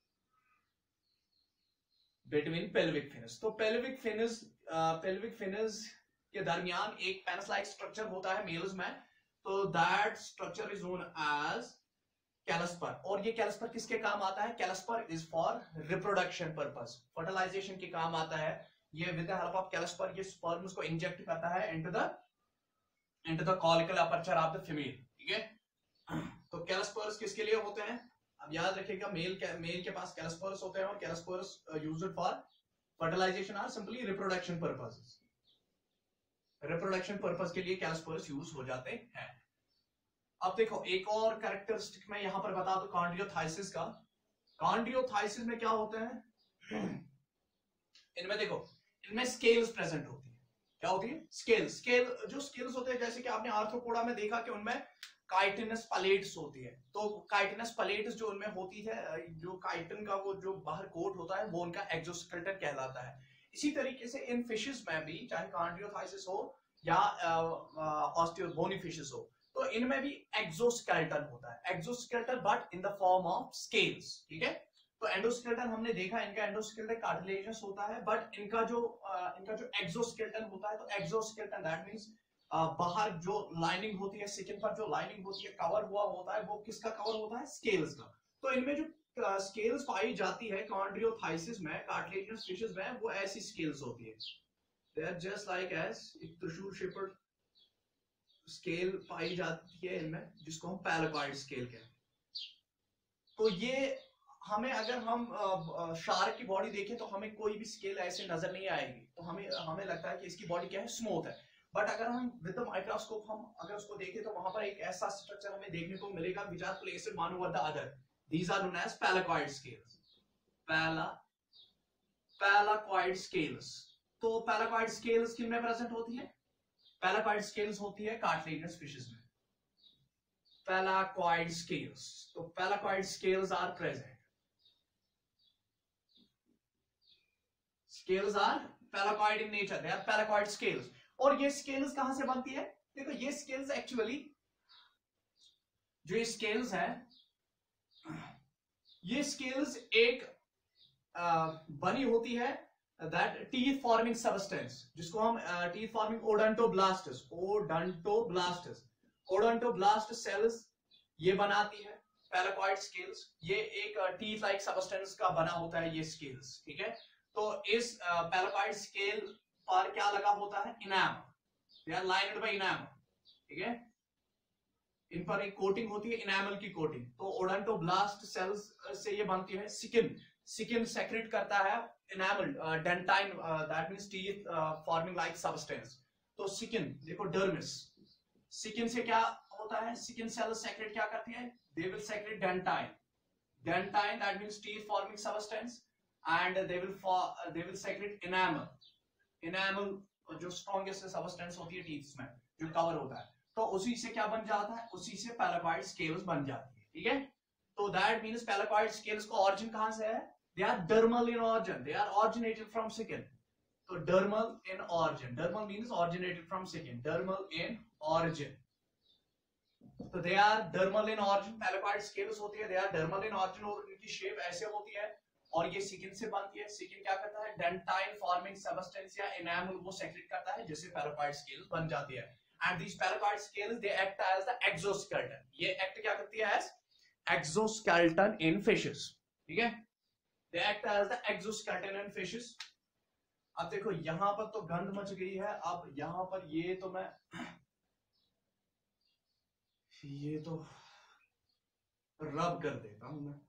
बिटवीन पेल्विक फिन्स. तो पेल्विक फिन्स पेल्विक फिन्स के दरमियान एक पेनिस लाइक स्ट्रक्चर होता है मेल्स में, तो that structure is known as clasper. और ये कैलस्पर किसके काम आता है? Clasper is for reproduction purpose, fertilization के काम आता है. ये with the help of clasper ये स्पर्म्स को इंजेक्ट करता है into the into the cloacal aperture of the female. ठीक है, तो कैलस्पर्स किसके लिए होते हैं? अब याद रखिएगा, मेल मेल के पास कैलस्पर्स होते हैं, और claspers used for fertilization or simply reproduction purposes. Reproduction purpose के लिए कैलस्पर्स यूज हो जाते हैं. अब देखो एक और कैरेक्टरिस्टिक मैं यहां पर बता दूं कॉन्ड्रियोथाइसिस का. कॉन्ड्रियोथाइसिस में क्या होते हैं? इनमें देखो इनमें स्केल्स प्रेजेंट होती है. क्या होती है? स्केल. स्केल जो स्केल्स होते हैं, जैसे कि आपने आर्थ्रोपोडा में देखा कि उनमें काइटिनस प्लेट्स होती है. तो काइटिनस प्लेट्स जो उनमें होती है, जो काइटिन का वो जो बाहर कोट होता है वो उनका एक्सोस्केलेटन कहलाता है. इसी तरीके से इन फिशेस में भी, चाहे कॉन्ड्रियोथाइसिस हो या ऑस्टियोबोनी फिशेस हो, तो इनमें भी एक्सोस्केलेटन होता है. Exoskeleton but in the form of scales. ठीक है, तो एंडोस्केलेटन हमने देखा, इनका एंडोस्केलेटन कार्टिलेजियस होता है, बट इनका जो uh, इनका जो एक्सोस्केलेटन होता है, तो एक्सोस्केलेटन दैट मींस Uh, बाहर जो लाइनिंग होती है, स्किन पर जो लाइनिंग होती है, कवर हुआ होता है, वो किसका कवर होता है? स्केल्स का. तो इनमें जो स्केल्स uh, पाई जाती है कॉन्ड्रियोथाइसिस में, कार्टिलेजियस फिशेस में, वो ऐसी स्केल्स होती है. They are just like as एक त्रिशूल शेप्ड स्केल पाई जाती है इनमें, जिसको हम पैराकॉइड स्केल कहते हैं. तो ये हमें, अगर हम शार्क uh, की बॉडी देखें तो हमें कोई भी स्केल ऐसे नजर नहीं आएगी. तो हमें हमें लगता है कि इसकी बॉडी क्या है? स्मूथ है. बट अगर हम विद द माइक्रोस्कोप हम अगर उसको देखें तो वहां पर एक ऐसा स्ट्रक्चर हमें देखने को मिलेगा which are placed one over the other. These are known as palacoid scales. Pala palacoid scales. तो palacoid scales किन में प्रेजेंट होती है? palacoid scales होती है cartilaginous fishes में. Palacoid scales. तो palacoid scales are present. Scales are placoid in nature, they are placoid scales. और ये स्केल्स कहां से बनती है? देखो ये स्केल्स एक्चुअली, जो ये स्केल्स है, ये स्केल्स एक आ, बनी होती है दैट टीथ फॉर्मिंग सबस्टेंस, जिसको हम teeth forming odontoblasts, odontoblasts odontoblast cells ये बनाती है पैराकॉइड स्केल्स। ये एक टीथ लाइक सबस्टेंस का बना होता है ये स्केल्स, ठीक है। तो इस पैराकॉइड स्केल पर क्या लगा होता है? इनाम, दे आर लाइन्ड बाय इनाम, ठीक है। इन पर एक कोटिंग होती है, इनामल की कोटिंग। तो ओडोंटोब्लास्ट सेल्स से ये बनती है स्किन। स्किन सेक्रेट करता है enamel dentine, that means teeth forming like substance. तो स्किन देखो, डर्मिस, स्किन से क्या होता है? स्किन सेल्स सेक्रेट क्या करती है? They will secrete dentine, dentine that means teeth forming substance, and they will they will secrete enamel, enamel जो स्ट्रॉन्गेस्ट सब्सटेंस होती है टीथ में, जो कवर होता है। तो उसी से क्या बन जाता है? उसी से पैराकॉइड स्केल्स बन जाती है, ठीक है। तो दैट मींस पैराकॉइड स्केल्स का ऑरिजिन कहां से है? They are dermal in origin, they are originated from skin. तो dermal in origin, dermal means originated from skin, dermal in origin. तो they are dermal in origin, placoid scales होती है, they are dermal in origin, और इनकी शेप ऐसे होती है और ये स्किन से बनती है। स्किन क्या करता है? डेंटाइन फॉर्मिंग सबस्टेंस या इनामल वो सेक्रेट करता है, जिससे पैराकॉइड स्केल्स बन जाती है। And these paracoid scales they act as the exoskeleton. ये act क्या करती है? as exoskeleton in fishes, ठीक है। They act as the exoskeleton in fishes. अब देखो यहां पर तो गंध मच गई है। अब यहां पर ये तो मैं ये तो रब कर देता हूं मैं।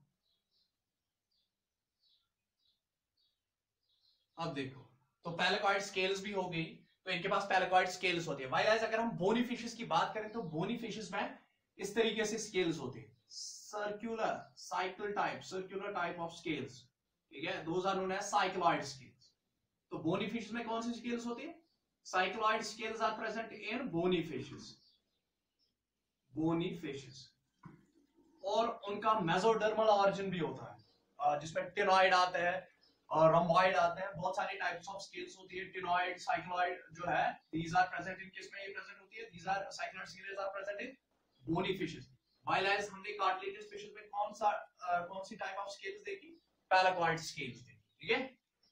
अब देखो, तो पैराकॉइड स्केल्स भी हो गई, तो इनके पास पैराकॉइड स्केल्स होती है। वाइल अगर हम बोनी फिशेस की बात करें तो बोनी फिशेस में इस तरीके से स्केल्स होती है, circular cycle type, circular type of scales, ठीक है। Those are known as cycloid scales. तो बोनी फिशेस में कौन सी स्केल्स होती है? Cycloid scales are present in bony fishes, bony fishes. और उनका मेसोडर्मल ऑरिजिन भी होता है, जिसमें टिनॉइड आते हैं और रम्बॉइड आते हैं। बहुत सारी टाइप्स ऑफ स्केल्स होती है। टिनॉइड, साइक्लॉइड जो है, these are present in किस में ये प्रेजेंट होती है? these are cycloid scales are present in bony fishes. while as हमने cartilaginous fishes में कौन सा uh, कौन सी टाइप ऑफ स्केल्स देखी? पैराकॉइड स्केल्स देखी, ठीक है।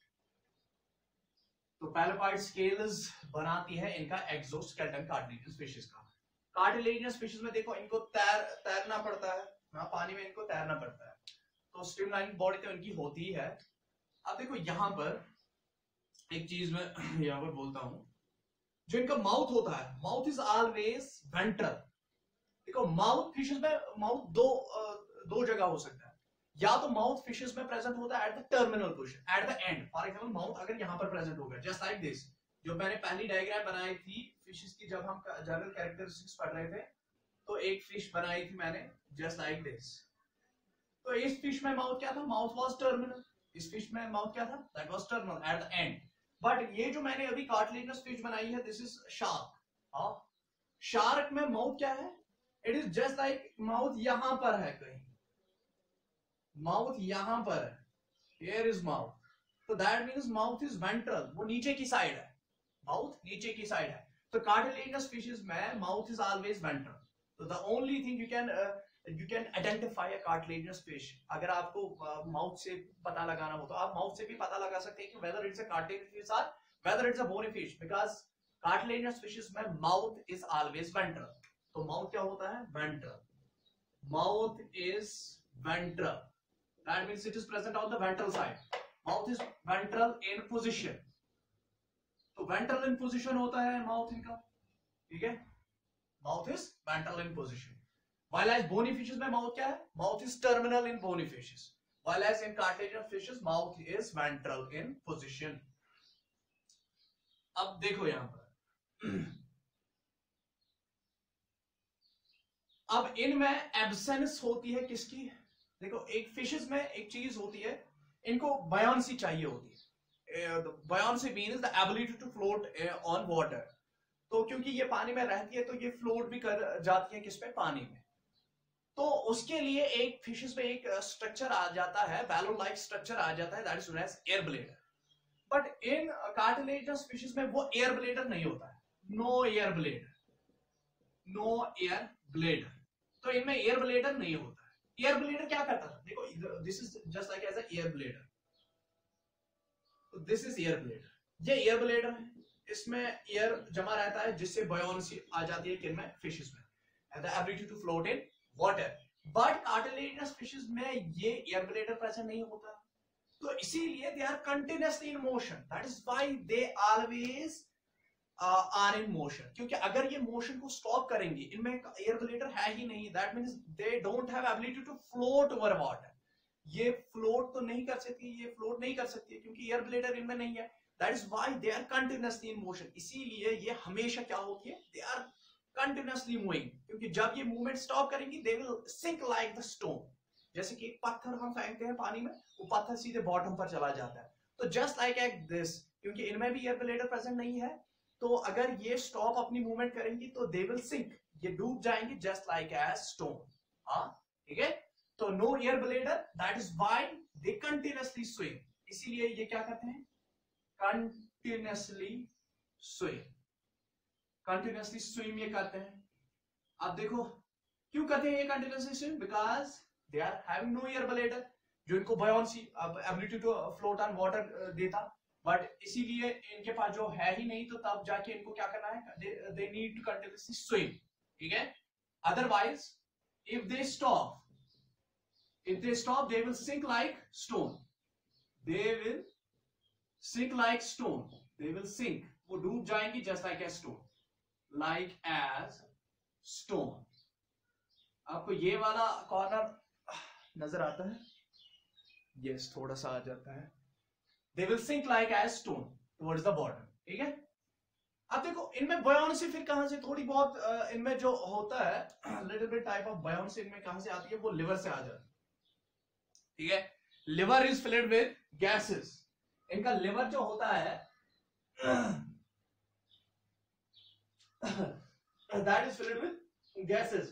तो पैराकॉइड स्केल्स बनाती है इनका एक्सोस्केलेटन कार्टिलेजिनस फिशेस का। कार्टिलेजिनस फिशेस में देखो इनको तैर तैरना पड़ता है, हाँ पानी में इनको तैरना पड़ता है। तो स्ट्रीमलाइन बॉडी तो इनकी होती है। अब देखो यहां पर एक चीज मैं यहां पर बोलता हूं, जो इनका माउथ होता है, माउथ इज ऑलवेज वेंट्रल। देखो माउथ फिशेस में माउथ दो दो जगह हो सकता है, या तो माउथ फिशेस में प्रेजेंट होता है at the terminal portion, at the end. For example mouth अगर यहां पर प्रेजेंट होगा जस्ट लाइक दिस, जो मैंने पहली डायग्राम बनाई थी फिशेस की, जब हम जनरल कैरेक्टरिस्टिक्स पढ़ रहे थे, तो एक फिश बनाई थी मैंने जस्ट लाइक दिस। तो इस फिश में माउथ क्या था? Mouth was terminal. इस फिश में माउथ क्या था? That was terminal at the end. But ये जो मैंने अभी कार्टिलेजिनस फिश बनाई है, दिस इज शार्क। हाँ, शार्क में माउथ क्या है? It is just like mouth यहां पर है, कहीं माउथ यहां पर है, हियर इज माउथ। तो that means mouth is ventral, वो नीचे की साइड है, माउथ नीचे की साइड है। तो कार्टिलेजिनस फिशेस में माउथ इज ऑलवेज वेंट्रल। तो the only thing you can you can identify a cartilaginous fish, अगर आपको माउथ uh, से पता लगाना हो तो आप माउथ से भी पता लगा सकते हैं कि whether it's a cartilaginous fish और whether it's a bony fish, because cartilaginous fishes में माउथ इज ऑलवेज वेंट्रल। तो माउथ क्या होता है? Ventral. Mouth is ventral, that means it is present on the ventral side. Mouth is ventral in position. तो वेंट्रल इन पोजीशन होता है माउथ इनका, ठीक है। Mouth is ventral in position. While as bony fishes में माउथ क्या है? Mouth is terminal in bony fishes. While as in cartilaginous fishes, mouth is ventral in position. अब देखो यहां पर, अब इनमें एब्सेंस होती है किसकी? देखो एक फिशेस में एक चीज होती है, इनको बायोन्सी चाहिए होती है। Buoyancy means the ability to float on water. तो क्योंकि ये पानी में रहती है तो ये फ्लोट भी कर जाती है किस पे? पानी में। तो उसके लिए एक फिशेस में एक स्ट्रक्चर आ जाता है, बैलून लाइक स्ट्रक्चर आ जाता है, that is known as air bladder. But in cartilaginous fishes में वो एयर ब्लेडर नहीं होता है, no air bladder, no air bladder. तो इनमें एयर ब्लेडर नहीं होता है। एयर ब्लेडर क्या करता था, देखो this is just like as a air bladder, this is air bladder, ये एयर ब्लेडर है, इसमें एयर जमा रहता है जिससे बॉयंसी आ जाती है किन में, फिशेस में, and the ability to float in water. But cartilaginous fishes में ये एयर ब्लेडर प्रेजेंट नहीं होता, तो इसीलिए they are continuously in motion, that is why they always are in motion. क्योंकि अगर ये मोशन को स्टॉप करेंगे, इनमें एयर ब्लेडर है ही नहीं, that means they don't have ability to float over water. ये फ्लोट तो नहीं कर सकती, ये फ्लोट नहीं कर सकती है क्योंकि एयर ब्लेडर इनमें नहीं है, that is why they are continuously in motion. इसीलिए ये हमेशा क्या होती है, दे आर कंटिन्यूअसली मूविंग, क्योंकि जब ये मूवमेंट स्टॉप करेंगी they will sink like the stone. जैसे कि पत्थर हम फेंकते हैं पानी में, वो पत्थर सीधे बॉटम पर चला जाता है, तो जस्ट लाइक एट दिस, क्योंकि इनमें भी एयर ब्लेडर प्रेजेंट नहीं है, तो अगर ये स्टॉप अपनी मूवमेंट करेंगी तो दे विल सिंक, ये डूब जाएंगे जस्ट लाइक एज स्टोन। हाँ ठीक है, तो no air bladder, that is why they continuously swim. इसीलिए ये क्या करते हैं, कंटिन्यूअसली स्विम, कंटिन्यूअसली स्विम ये करते हैं। अब देखो क्यों करते हैं ये continuously swim, because they are having no air bladder, जो इनको buoyancy ability to float on water देता, बट इसीलिए इनके पास जो है ही नहीं, तो तब जाके इनको क्या करना है, they need to continuously swim, ठीक है। Otherwise if they stop, if they stop they will sink like stone, they will sink like stone, they will sink, वो डूब जाएंगी just like a stone, like as stone। आपको ये वाला कॉर्नर नजर आता है, यस थोड़ा सा आ जाता है, they will sink like as stone towards the bottom, ठीक है। अब देखो इनमें बायोन्सी फिर कहां से, थोड़ी बहुत इनमें जो होता है little bit type of buoyancy इनमें कहां से आती है, वो लिवर से आ जाती है, ठीक है। Liver is filled with gases, इनका लिवर जो होता है that is filled with gases.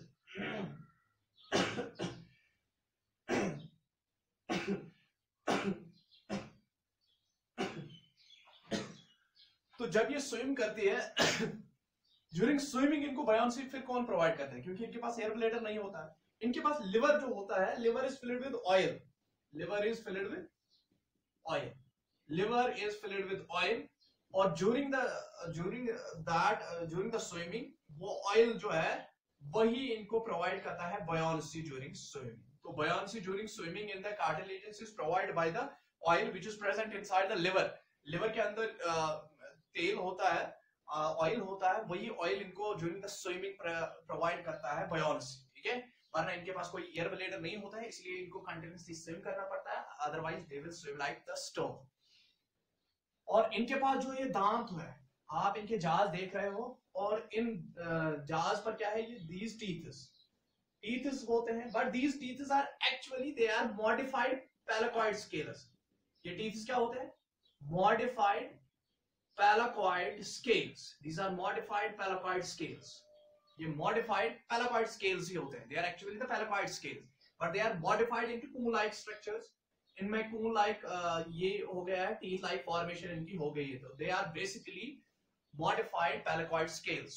तो जब ये स्विम करती है, ड्यूरिंग स्विमिंग इनको बायोन्सी फिर कौन प्रोवाइड करता है, क्योंकि इनके पास एयर ब्लेडर नहीं होता है, इनके पास लिवर जो होता है, liver is filled with oil, liver is filled with oil, liver is filled with oil, और during the during that uh, during the swimming वो oil जो है वही इनको provide करता है buoyancy during swimming। तो buoyancy during swimming in the cartilaginous is provided by the oil which is present inside the liver। liver के अंदर uh, तेल होता है, ऑयल uh, होता है, वही ऑयल इनको during the swimming provide करता है buoyancy, ठीक है। वरना इनके पास कोई एयर ब्लेडर नहीं होता है, इसलिए इनको कंटिन्यूअसली स्विम करना पड़ता है, otherwise they will swim like the stone. और इनके पास जो ये दांत है, आप इनके जाज देख रहे हो, और इन जाज पर क्या है, ये दीज टीथ्स टीथ्स होते हैं, but these teeths are actually they are modified placoid scales. ये टीथ्स क्या होते हैं, modified placoid scales, these are modified placoid scales. ये मॉडिफाइड पैलाकॉइड स्केल्स ही होते हैं, they are actually the placoid scales, but they are modified into cone like structures. इनमें कून लाइक ये हो गया है, टीथ लाइक फॉर्मेशन इनकी हो गई है, तो they are basically modified placoid scales.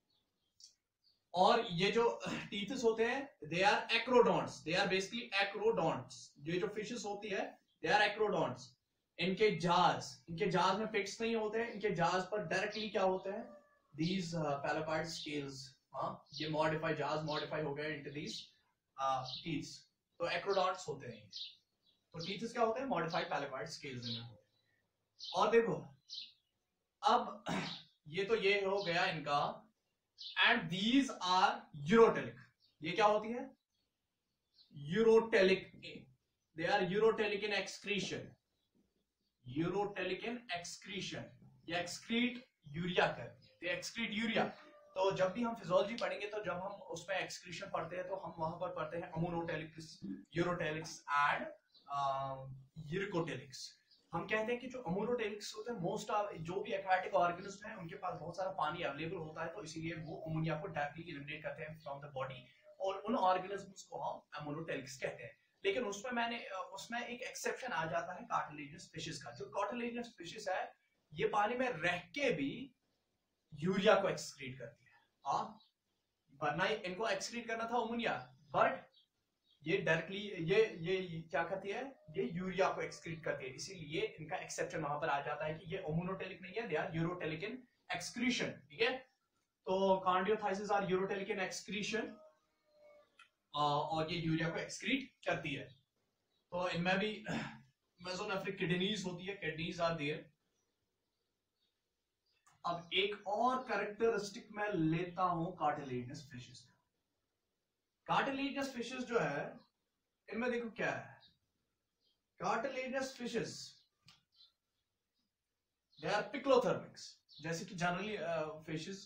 और ये जो टीथ्स होते हैं, they are acrodonts, they are basically acrodonts. ये जो फिशेस होती है, दे आर एक्रोडोंट्स। इनके जाज, इनके जाज में पिट्स नहीं होते हैं, इनके जाज पर डायरेक्टली क्या होते हैं, these uh, पैलाकॉइड स्केल्स। हाँ, ये मॉडिफाइड जाज मॉडिफाई हो गए इनटू दीज टीथ्स, तो एक्रोडोंट्स होते हैं। तो टीथ्स क्या होते हैं, मॉडिफाइड पैलाकॉइड स्केल्स में होते हैं। और देखो अब ये तो ये हो गया इनका, एंड दीज आर यूरोटेलिक। ये क्या होती है, ureotelic, they are ureotelic in excretion, ureotelic in excretion, ये एक्सक्रीट यूरिया करती है, दे एक्सक्रीट यूरिया। तो जब भी हम फिजियोलॉजी पढ़ेंगे, तो जब हम उसमें एक्सक्रीशन पढ़ते हैं, तो हम वहां पर पढ़ते हैं अमोनोटेलिक्स, यूरोटेलिक्स एंड यूरिकोटेलिक्स। हम कहते हैं कि जो अमोनोटेलिक्स होते हैं, मोस्ट ऑफ जो भी एक्वाटिक ऑर्गेनिज्म हैं, उनके पास बहुत सारा पानी अवेलेबल होता है, तो इसीलिए वो अमोनिया को डायरेक्टली एलिमिनेट करते हैं फ्रॉम द बॉडी, और उन ऑर्गेनिज्म्स को हम अमोनोटेलिक्स कहते हैं। लेकिन उसमें मैंने उसमें एक एक्सेप्शन आ जाता है कार्टिलेजिनस फिशेस का। जो कार्टिलेजिनस फिशेस है ये पानी में रह के भी यूरिया को एक्सक्रीट करती है। हाँ, वरना इनको एक्सक्रीट करना था अमोनिया, बट ये डायरेक्टली ये ये क्या करती है, ये यूरिया को एक्सक्रीट करती है, इसीलिए इनका एक्सेप्शन वहां पर आ जाता है कि ये अमोनोटेलिक नहीं है, they are ureotelic in excretion. ठीक है, तो कार्डियोथाइसिस आर यूरोटेलिक इन एक्सक्रीशन और ये यूरिया को एक्सक्रीट करती है। तो इनमें भी मेसोनेफ्रिक किडनीज होती है, किडनीज आर देयर। अब एक और कैरेक्टरिस्टिक मैं लेता हूं कार्टिलेजिनस फिशेस का। कार्टिलेजिनस फिशेस जो है इनमें देखो क्या है, cartilaginous fishes they are poikilothermics, जैसे कि जनरली फिशेस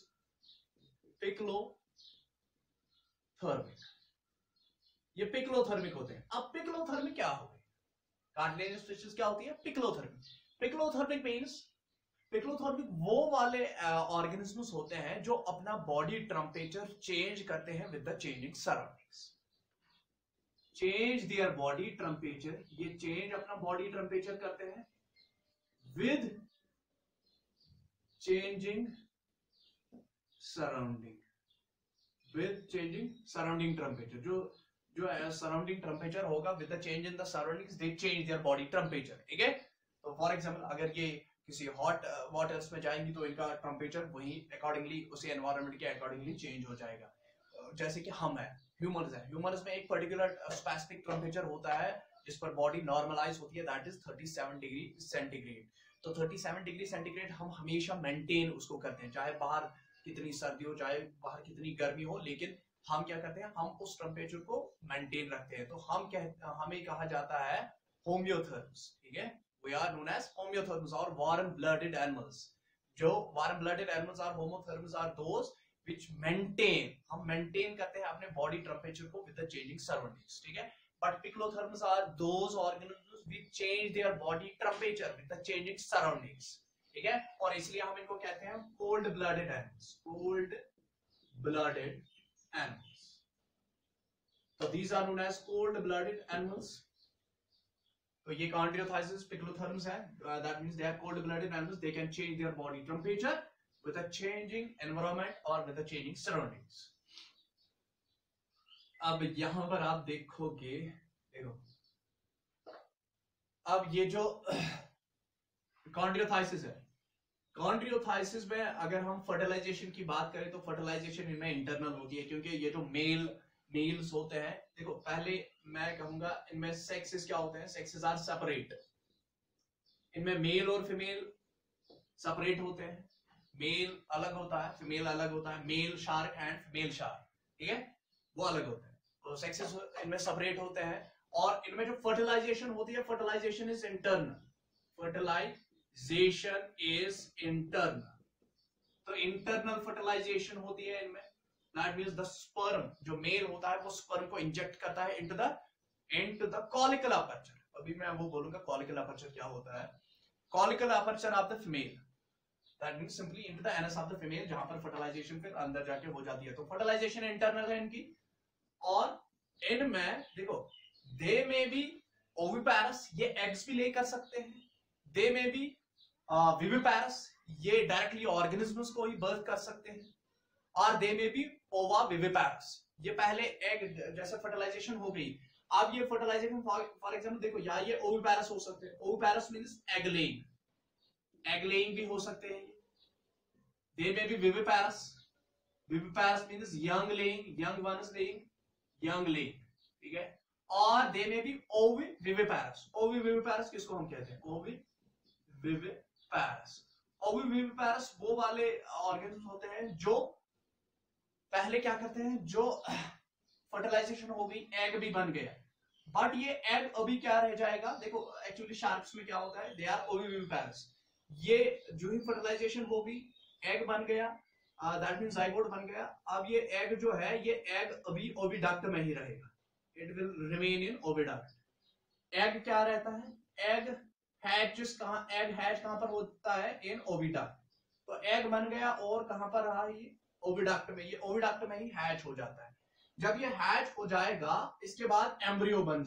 पिक्लोथर्मिक, ये पिक्लोथर्मिक होते हैं। अब पिक्लोथर्मिक क्या हो गए, कार्टिलेजिनस फिशेस क्या होती है, पिक्लोथर्मिक। पिक्लोथर्मिक मींस पिक्लोथर्मिक वो वाले ऑर्गेनिजम्स होते हैं जो अपना बॉडी टेम्परेचर चेंज करते हैं with the changing surroundings. Change their body temperature, ये चेंज अपना बॉडी टेम्परेचर करते हैं with changing surrounding, with changing surrounding temperature. जो जो सराउंडिंग टेम्परेचर होगा with the change in the surroundings they change their body temperature. ठीक है, तो फॉर एग्जांपल अगर ये किसी हॉट वाटर्स में जाएंगी तो इनका टेम्परेचर वही अकॉर्डिंगली उसी एनवायरनमेंट के अकॉर्डिंगली चेंज हो जाएगा। जैसे कि हम है, ह्यूमंस है, ह्यूमंस में एक पर्टिकुलर स्पेसिफिक टेम्परेचर होता है जिस पर बॉडी नॉर्मलाइज होती है, that is thirty seven degree centigrade. तो थर्टी सेवन डिग्री सेंटीग्रेड हम हमेशा मेंटेन उसको करते हैं, चाहे बाहर कितनी सर्दी हो, चाहे बाहर कितनी गर्मी हो, लेकिन हम क्या करते हैं, हम उस टेम्परेचर को मेंटेन रखते हैं। तो हम कह हमें कहा जाता है होम्योथर्म्स। ठीक है, we are known as homeotherms or warm blooded animals। जो warm blooded animals are homotherms are those which maintain, हम maintain करते हैं अपने body temperature को with the changing surroundings। ठीक है, but piclotherms are those organisms which change their body temperature with the changing surroundings। ठीक है, और इसलिए हम इनको कहते हैं cold blooded animals, cold blooded animals। तो these are known as cold blooded animals। तो ये कार्डियोथाइसिस पिक्लोथर्म्स है, that means they are cold blooded animals, they can change their body temperature with a changing environment और विद अ चेंजिंग सराउंडिंग्स। अब यहां पर आप देखोगे, देखो अब ये जो कार्डियोथाइसिस है, कार्डियोथाइसिस में अगर हम फर्टिलाइजेशन की बात करें तो फर्टिलाइजेशन इनमें इंटरनल होती है, क्योंकि ये जो मेल मेल्स होते हैं, देखो पहले मैं कहूंगा इनमें सेक्सेस क्या होते हैं, सेक्सेस आर सेपरेट। इनमें मेल और फीमेल सेपरेट होते हैं, मेल अलग होता है, फीमेल अलग होता है, male shark and female shark, ठीक है, वो अलग होते हैं। तो सेक्सेस इनमें सेपरेट होते हैं, और इनमें जो फर्टिलाइजेशन होती है, fertilisation is internal, fertilisation is internal. तो इंटरनल फर्टिलाइजेशन होती है इनमें, दैट मींस द स्पर्म, जो मेल होता है वो स्पर्म को इंजेक्ट करता है into the into the cloacal aperture. अभी मैं वो बोलूंगा कॉलिकल अपर्चर क्या होता है। Cloacal aperture of the female, that means simply into the anus of the female, जहां पर फर्टिलाइजेशन फिर अंदर जाके हो जाती है। तो फर्टिलाइजेशन इंटरनल है इनकी, और इनमें देखो दे में भी ओविपैरस, ये एग्स भी ले कर सकते हैं, दे में भी विविपैरस, ये डायरेक्टली ऑर्गेनिजम्स को ही बर्थ कर सकते हैं, और दे में भी ओवा विविपैरस, ये पहले एग जैसे फर्टिलाइजेशन हो गई, अब ये फर्टिलाइजेशन फॉर एग्जांपल देखो या ये ओविपैरस हो सकते हैं, oviparous means egg laying, egg laying भी हो सकते हैं। They may be viviparous, viviparous means young laying, young ones laying, young laying, ठीक है, और दे में भी ओवी विविपैरस। ओवी विविपैरस किसको हम कहते हैं, ओवी विविपैरस। ओवी विविपैरस वो वाले ऑर्गेनिज्म होते हैं जो पहले क्या करते हैं, जो फर्टिलाइजेशन हो गई, एग भी बन गया, बट ये एग अभी क्या रह जाएगा, देखो एक्चुअली शार्क्स में क्या होता है, दे आर ओविविपैरस, ये जो ही फर्टिलाइजेशन हो गई, एग बन गया, दैट मींस जाइगोट बन गया, अब ये एग जो है, ये एग अभी ओविडक्ट में ही रहेगा, it will remain in oviduct. Egg क्या रहता है, एग हैचेस कहां, एग हैच कहां पर होता है, इन ओविडक्ट। तो एग बन गया और कहां पर रहा, ये ओविडक्ट में, ये ओविडक्ट में ही हैच हो जाता है। जब ये हैच हो जाएगा, इसके बाद एम्ब्रियो बन जाएगा,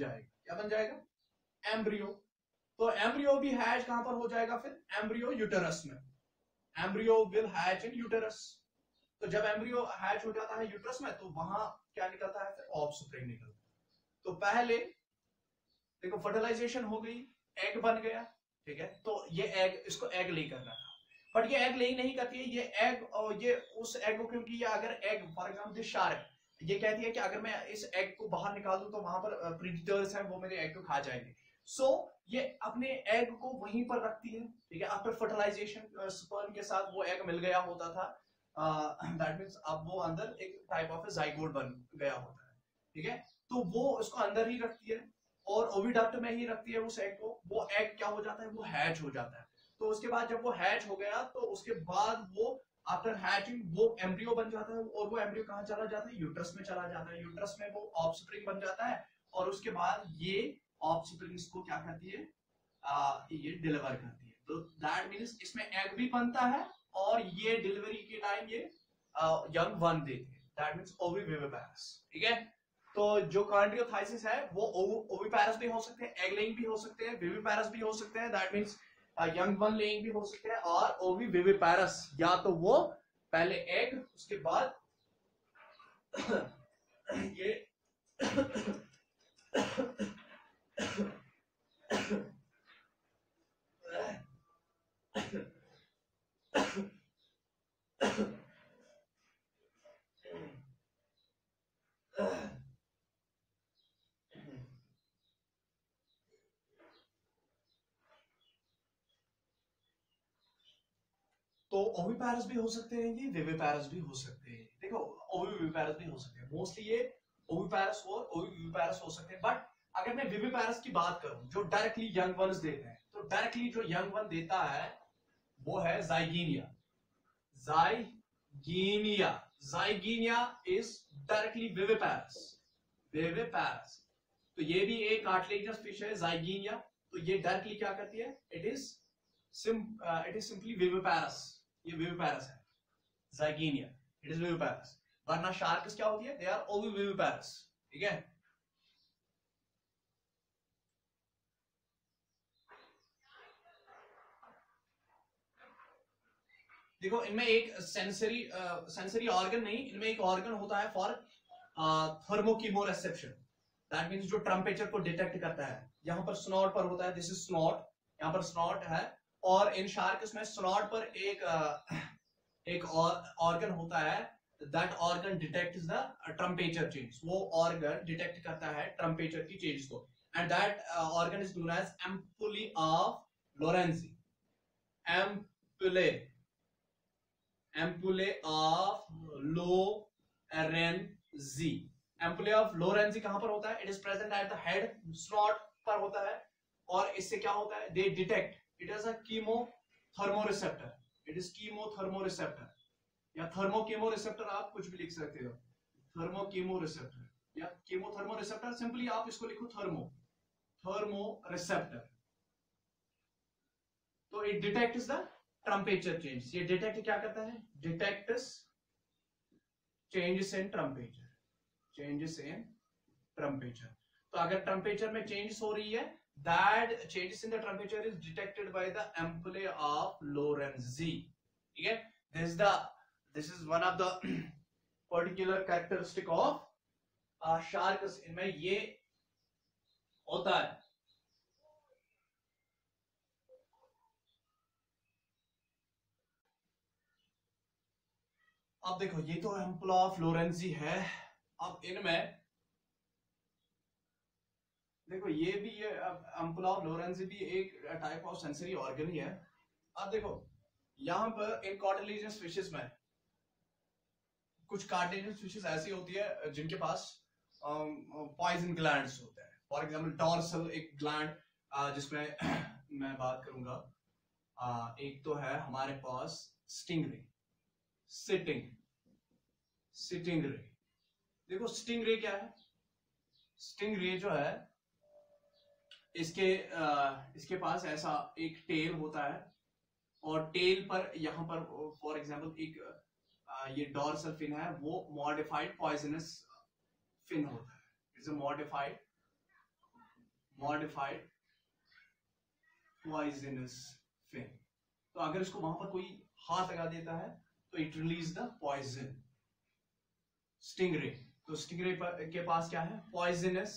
क्या बन जाएगा, एम्ब्रियो। तो एम्ब्रियो भी हैच कहां पर हो जाएगा, फिर एम्ब्रियो यूटेरस में, embryo will hatch in uterus. तो जब एम्ब्रियो हैच हो जाता है यूटेरस में, तो वहां क्या निकलता है, फिर ऑफस्प्रिंग निकलता है। तो पहले देखो फर्टिलाइजेशन हो गई, एग बन गया, ठीक है, तो ये एग, इसको एग ले करना था, बट ये एग ले नहीं करती है, ये एग और ये उस एग को, क्योंकि ये अगर एग फॉर एग्जाम्पल शार्क, ये कहती है कि अगर मैं इस एग को बाहर निकाल दूं तो वहां पर प्रीडेटर्स हैं, वो मेरे एग को खा जाएंगे। सो so, ये अपने एग को वहीं पर रखती है, ठीक है। आफ्टर फर्टिलाइजेशन स्पर्म के साथ वो एग मिल गया होता था, दैट मींस अब वो अंदर एक टाइप ऑफ जाइगोट बन गया होता है, ठीक है। तो वो उसको अंदर ही रखती है और ओविडक्ट में ही रखती है उस एग को। वो एग क्या हो जाता है, वो हैच हो जाता है। तो उसके बाद जब वो हैच हो गया, तो उसके बाद वो आफ्टर हैचिंग वो एम्ब्रियो बन जाता है, और वो एम्ब्रियो कहां चला जाता है, यूट्रस में चला जाता है। यूट्रस में वो ऑफस्प्रिंग बन जाता है, और उसके बाद ये ऑफस्प्रिंग्स को क्या करती है, आ, ये डिलीवर करती है। तो दैट मींस इसमें एग भी बनता है, और ये डिलीवरी के टाइम ये यंग वन देती है, दैट मींस ओविविविपेरस, ठीक है। तो जो कार्डियोथाइसिस है वो ओविपेरस भी हो सकते हैं, एग लेइंग भी हो सकते हैं, विविपेरस भी हो सकते हैं, that means young one laying भी हो सकते हैं, और ओविविविपेरस या तो वो पहले एग, उसके बाद ये तो ओविपेरस भी हो सकते हैं, ये विविपेरस भी हो सकते हैं। देखो ओविविपेरस भी हो सकते हैं, मोस्टली ये ओविपेरस और ओविविपेरस हो सकते हैं। बट अगर मैं विविपेरस की बात करूं जो डायरेक्टली यंग वन्स देते हैं, तो डायरेक्टली जो यंग वन देता है वो है zygaena. Zygaena zygaena is directly viviparous, viviparous. तो ये भी एक कार्टिलेजिनस फिश है जाइगीनिया। तो ये डायरेक्टली क्या करती है, it is it is simply viviparous, ये विविपेरस है, जाइगीनिया इट इज विविपेरस। वरना शार्क्स क्या होती है, दे आर ओविविपेरस, ठीक है। देखो इनमें एक सेंसरी सेंसरी ऑर्गन नहीं, इनमें एक ऑर्गन होता है फॉर थर्मोकीमोरेसेप्शन, दैट मींस जो टेम्परेचर को डिटेक्ट करता है। यहाँ पर स्नॉट पर होता है, दिस इज स्नॉट, यहाँ पर स्नॉट है, और इन शार्क्स में स्नॉट पर एक uh, एक ऑर्गन होता है, that organ detects the temperature change. वो ऑर्गन डिटेक्ट करता है टेम्परेचर की चेंज को, and that organ is known as ampullae of Lorenzini. Ampullae ampullae of Lorenzini, ampullae of Lorenzini कहां पर होता है, it is present at the head, snout पर होता है। और इससे क्या होता है, they detect, it is a chemothermoreceptor, it is chemothermoreceptor या थर्मोकीमोरिसेप्टर, आप कुछ भी लिख सकते हो, थर्मोकीमोरिसेप्टर या कीमोथर्मोरिसेप्टर, सिंपली आप इसको लिखो थर्मो थर्मोरिसेप्टर। तो it detects the temperature change. ये डिटेक्ट क्या करता है, detects changes in temperature, changes in temperature. तो अगर टेम्परेचर में चेंजेस हो रही है, that changes in the temperature is detected by the ampullae of Lorenzi, ठीक है। this is the this is one of the particular characteristic of uh, sharks, इनमें ये होता है। अब देखो ये तो एम्पुला ऑफ लोरेंजी है। अब इनमें देखो ये भी, ये एम्पुला ऑफ लोरेंजी भी एक टाइप ऑफ सेंसरी ऑर्गन ही है। अब देखो यहां पर इन कार्टिलेजिनस फिशेस में कुछ कार्टिलेजिनस फिशेस ऐसी होती है जिनके पास पॉइजन ग्लैंड्स होते हैं। फॉर एग्जांपल डॉर्सल एक ग्लैंड जिसमें मैं बात करूंगा, आ, एक तो है हमारे पास स्टिंगरे, सिटिंग सिटिंगरे। देखो स्टिंगरे क्या है, स्टिंगरे जो है इसके आ, इसके पास ऐसा एक टेल होता है, और टेल पर यहाँ पर फॉर एग्जांपल एक आ, ये डॉर्सल फिन है, वो मॉडिफाइड पॉइजनस फिन होता है, it's a modified modified poisonous fin. तो अगर इसको वहां पर कोई हाथ लगा देता है तो it release the poison. Stingray, तो स्टिंगरे के पास क्या है? Poisonous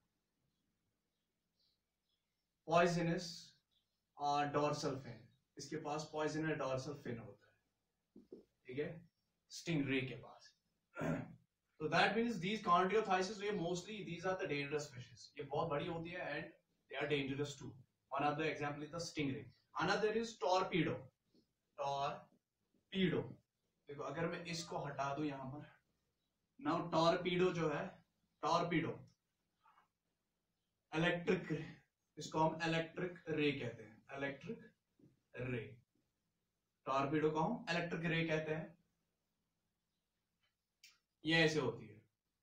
poisonous dorsal fin. इसके पास पॉइजनस डोर्सल फिन होता है, ठीक है, स्टिंगरे के पास। तो दैट मींस दीज कॉन्ड्रियोथाइसिस, ये mostly these are the dangerous fishes. ये बहुत बड़ी होती है and they are dangerous too. One of the example is the stingray. Another is torpedo. Torpedo, देखो अगर मैं इसको हटा दूं यहां पर, नाउ टॉर्पीडो जो है, टॉर्पीडो इलेक्ट्रिक, इसको हम इलेक्ट्रिक रे कहते हैं, इलेक्ट्रिक रे। टॉर्पीडो को हम इलेक्ट्रिक रे कहते हैं। ये ऐसे होती है।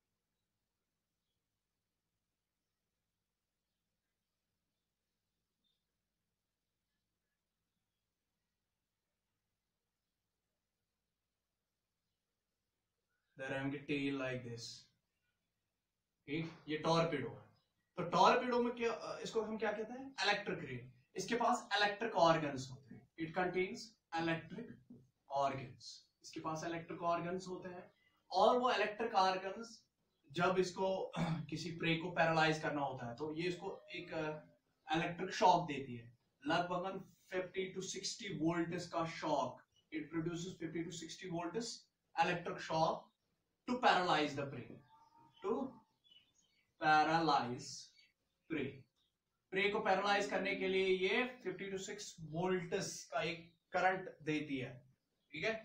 They're having a tail like this. ठीक, ये टॉर्पीडो है। तो टॉर्पीडो में क्या, इसको हम क्या कहते हैं? Electric ray. इसके पास इलेक्ट्रिक ऑर्गन्स होते हैं। It contains electric organs. इसके पास इलेक्ट्रिक ऑर्गन्स होते हैं और वो इलेक्ट्रिक ऑर्गन्स जब इसको किसी प्रे को पैरालाइज करना होता है तो ये इसको एक इलेक्ट्रिक शॉक देती है, लगभग फिफ्टी टू सिक्सटी वोल्ट्स का shock. It produces fifty to sixty volts electric shock to paralyse the prey, to paralyse prey. Prey को पैरालाइज करने के लिए ये फिफ्टी टू सिक्स वोल्ट्स का एक करंट देती है, ठीक है।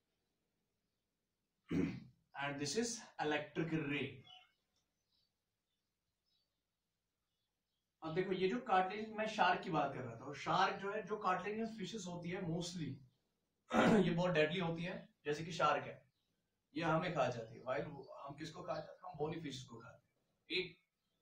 And this is electric ray. अब देखो ये जो कार्टिलेज, मैं शार्क की बात कर रहा था, शार्क जो है, जो कार्टिलेजियस फिशेस होती है मोस्टली ये बहुत डेडली होती है। जैसे कि शार्क है, ये हमें खा जाती है। वाइल हम किसको खा जाते हैं? हम बोनी फिश को खाते हैं, ठीक।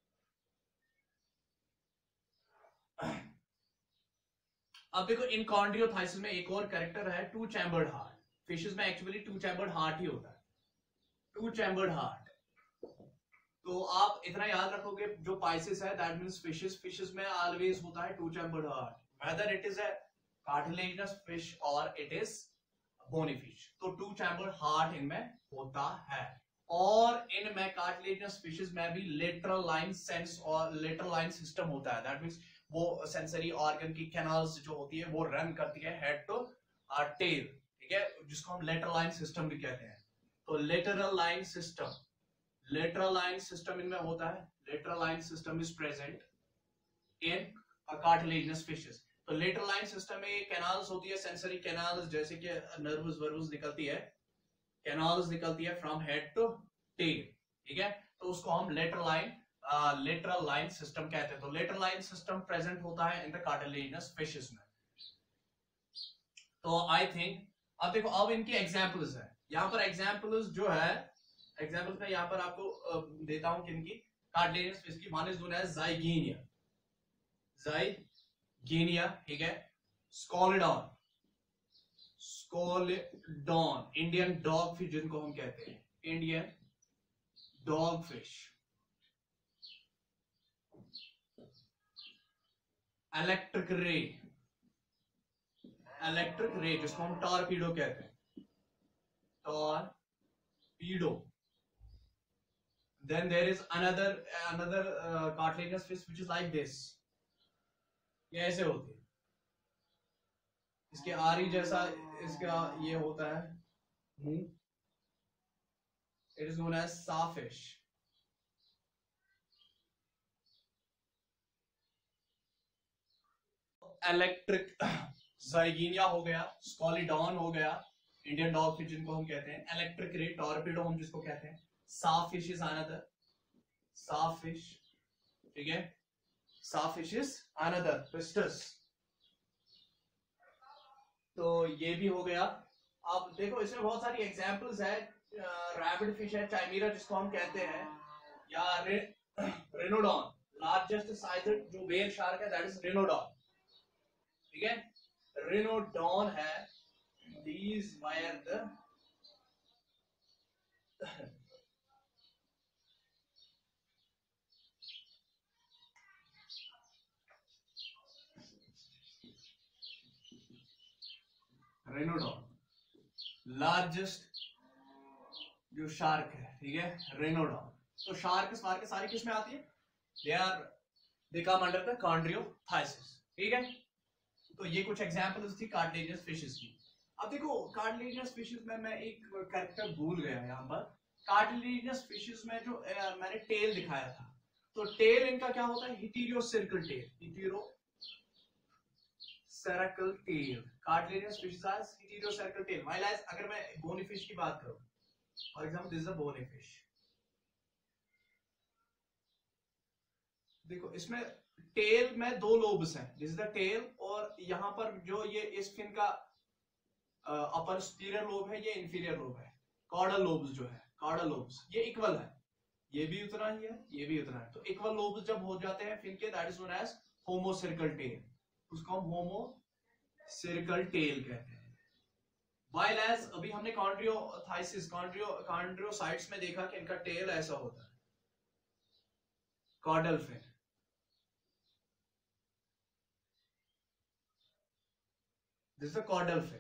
अब देखो इन कॉन्ड्रियोथाइसिस में एक और कैरेक्टर है, टू चैम्बर्ड हार्ट। फिशेस में एक्चुअली टू चैम्बर्ड हार्ट ही होता है, टू चैम्बर्ड हार्ट। तो आप इतना याद रखोगे, जो पाइसेस है दैट मींस फिशेस, फिशेस में ऑलवेज होता है two chambered heart, whether it is a cartilaginous fish और इट इज बोनी फिश। तो टू चैम्बर्ड हार्ट इनमें होता है। और इनमें कार्टिलेजिनस फिशेस में भी लेटरल लाइन सेंस और लेटरल लाइन सिस्टम होता है। दैट मींस वो सेंसरी ऑर्गन की कैनाल्स जो होती है वो रन करती है हेड टू टेल, ठीक है, जिसको हम लेटरल लाइन सिस्टम भी कहते हैं। तो lateral line system, lateral line system इनमें होता है। Lateral line system is present in cartilaginous fishes. तो लेटरल लाइन सिस्टम में कैनाल्स होती है, सेंसरी कैनाल्स, जैसे कि नर्व्स वर्व्स निकलती है, कैनाल्स निकलती है फ्रॉम हेड टू टेल, ठीक है। तो उसको हम lateral line lateral line system कहते हैं। तो लेटरल लाइन सिस्टम प्रेजेंट होता है इन द कार्टिलेजिनस फिशेस में। तो आई थिंक अब देखो, अब इनकी एग्जांपल्स है यहाँ पर। एग्जांपल्स जो है, एग्जांपल्स मैं यहाँ पर आपको देता हूं किनकी, कार्टिलेजिनस फिश की। One is known as zygaena, zygaena, ठीक है। Scoliodon, scoliodon, Indian dog fish जिनको हम कहते हैं, Indian dog fish. Electric ray, electric ray जिसको हम टॉर्पीडो कहते हैं, torpedo. Then there is another another uh, cartilaginous fish which is like this. ये ऐसे होती है, इसके आरी जैसा इसका ये होता है मुंह। It is known as sawfish. Electric zygaena हो गया, स्कोलिडॉन हो गया, इंडियन डॉग फिश जिनको हम कहते हैं, इलेक्ट्रिक रे, टॉर्पीडो हम जिसको कहते हैं, sawfish is another, sawfish, ठीक है, sawfish is another pistus। तो ये भी हो गया। अब देखो इसमें बहुत सारी एग्जांपल्स है। रैबिड फिश है, चाइमीरा जिसको हम कहते हैं, या रे, रेनोडॉन, लार्जेस्ट साइज जो वेल शार्क है दैट इज रेनोडॉन, ठीक है, रेनोडॉन है। These were the rhincodon largest जो शार्क है, ठीक है, रेनोडॉन। तो शार्क सारे सारी किस में आती है? They are they come under the chondrichthyes, ठीक है। तो ये कुछ एग्जांपल्स थी कार्टिलेजिनस फिशेस की। अब देखो कार्टिलेजिनस फिशेस में मैं एक कैरेक्टर भूल गया यहाँ पर। कार्टिलेजिनस फिशेस में जो ए, मैंने टेल दिखाया था, तो टेल इनका क्या होता है? Heterocercal tail, heterocercal tail. Cartilaginous fishes has heterocercal tail. While as अगर मैं बोनी फिश की बात करूं, for example this is a bony fish, देखो इसमें टेल में दो लोब्स हैं, दिस इज द टेल, और यहाँ पर जो ये इस फिन का अपर सुपीरियर लोब है, ये इंफीरियर लोब है। कॉर्डल लोब्स जो है, कॉर्डल लोब्स ये इक्वल है, ये भी उतना ही है, ये भी उतना है। तो इक्वल लोब्स जब हो जाते हैं फिन के, that is known as homocercal tail, उसको हम होमोसर्कल टेल कहते हैं। व्हाइल एज अभी हमने कॉन्ड्रियोथाइसिस कॉन्ड्रियो कॉन्ड्रियोसाइट्स में देखा कि इनका टेल ऐसा होता है, caudal fin. This is a caudal fin.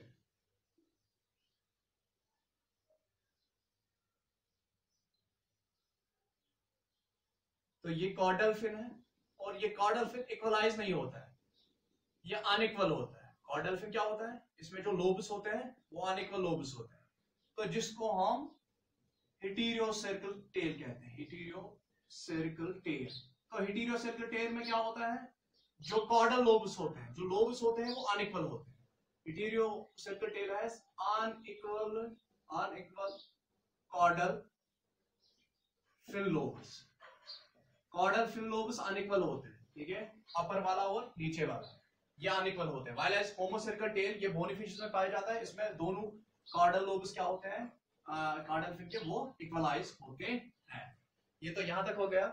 तो ये कॉर्डल फिन है, और ये कॉर्डल फिन इक्वलाइज नहीं होता है, ये अनइक्वल होता है। कॉर्डल फिन क्या होता है? इसमें जो लोब्स होते हैं वो अनइक्वल लोब्स होते हैं, तो जिसको हम हीटेरोसर्कल टेल कहते हैं, हीटेरोसर्कल टेल। तो हीटेरोसर्कल टेल में क्या होता है? जो कॉर्डल लोब्स होते हैं, जो लोब्स होते हैं वो अनइक्वल होते हैं। Heterocercal tail has unequal unequal caudal fin lobes. Caudal fin lobes unequal होते हैं, ठीक है, अपर वाला और नीचे वाला ये अनइक्वल होते हैं। व्हाइल एज होमोसर्कल टेल ये बोनी फिशेस में पाया जाता है, इसमें दोनों कॉर्डल लोब्स क्या होते हैं? कॉर्डल फिन के वो इक्वलाइज होते हैं। ये तो यहां तक हो गया।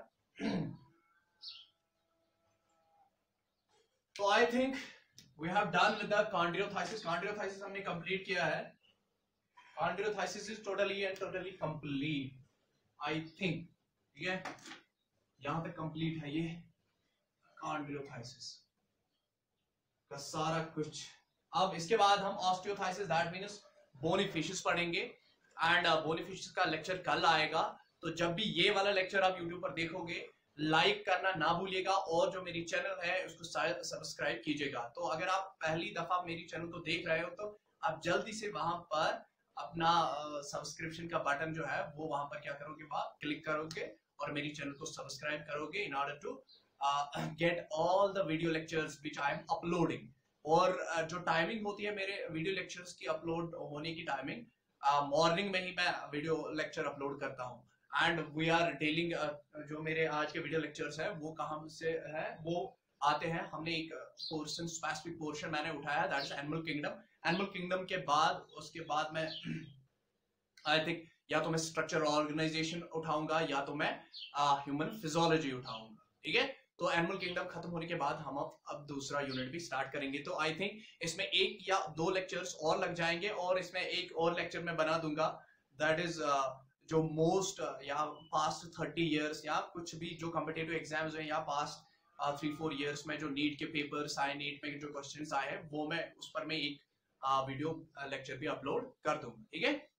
तो I think we have done with the chondrichthyes. Chondrichthyes हमने कंप्लीट किया है। Chondrichthyes is totally and totally complete, I think, ठीक है, यहां तक कंप्लीट है ये कॉन्ड्रियोथाइसिस का सारा कुछ। अब इसके बाद हम osteichthyes that means bony fishes पढ़ेंगे, एंड बोनी फिशेस का लेक्चर कल आएगा। तो जब भी ये वाला लेक्चर आप यूट्यूब पर देखोगे, लाइक करना ना भूलिएगा, और जो मेरी चैनल है उसको सब्सक्राइब कीजिएगा। तो अगर आप पहली दफा मेरी चैनल को देख रहे हो तो आप जल्दी से वहां पर अपना सब्सक्रिप्शन का बटन जो है वो वहां पर क्या करोगे, वहां क्लिक करोगे और मेरी चैनल को सब्सक्राइब करोगे in order to get all the video lectures which I am uploading. Uh uh, जो टाइमिंग होती है मेरे वीडियो लेक्चर्स की अपलोड होने की टाइमिंग, मॉर्निंग uh, में ही मैं वीडियो लेक्चर अपलोड करता हूँ। एंड वी आर डीलिंग, जो मेरे आज के वीडियो लेक्चर्स है वो कहाँ से है, वो आते हैं, हमने एक पोर्शन, स्पेसिफिक पोर्शन मैंने उठाया, that is animal kingdom. Animal kingdom के बाद उसके बाद मैं आई थिंक या तो मैं स्ट्रक्चर ऑर्गेनाइजेशन उठाऊंगा या तो मैं ह्यूमन uh, फिजियोलॉजी उठाऊंगा, ठीक है। तो एनिमल किंगडम खत्म होने के बाद हम अब अब दूसरा यूनिट भी स्टार्ट करेंगे। तो आई थिंक इसमें एक या दो लेक्चर्स और लग जाएंगे, और इसमें एक और लेक्चर मैं बना दूंगा, दैट इज uh, जो मोस्ट uh, या पास्ट थर्टी इयर्स या कुछ भी जो कॉम्पिटिटिव एग्जाम्स हैं या पास्ट थ्री फोर इयर्स में जो नीट के पेपर्स आए, नीट में जो क्वेश्चंस आए हैं, वो मैं उस पर मैं एक वीडियो uh, लेक्चर भी अपलोड कर दूंगा, ठीक है।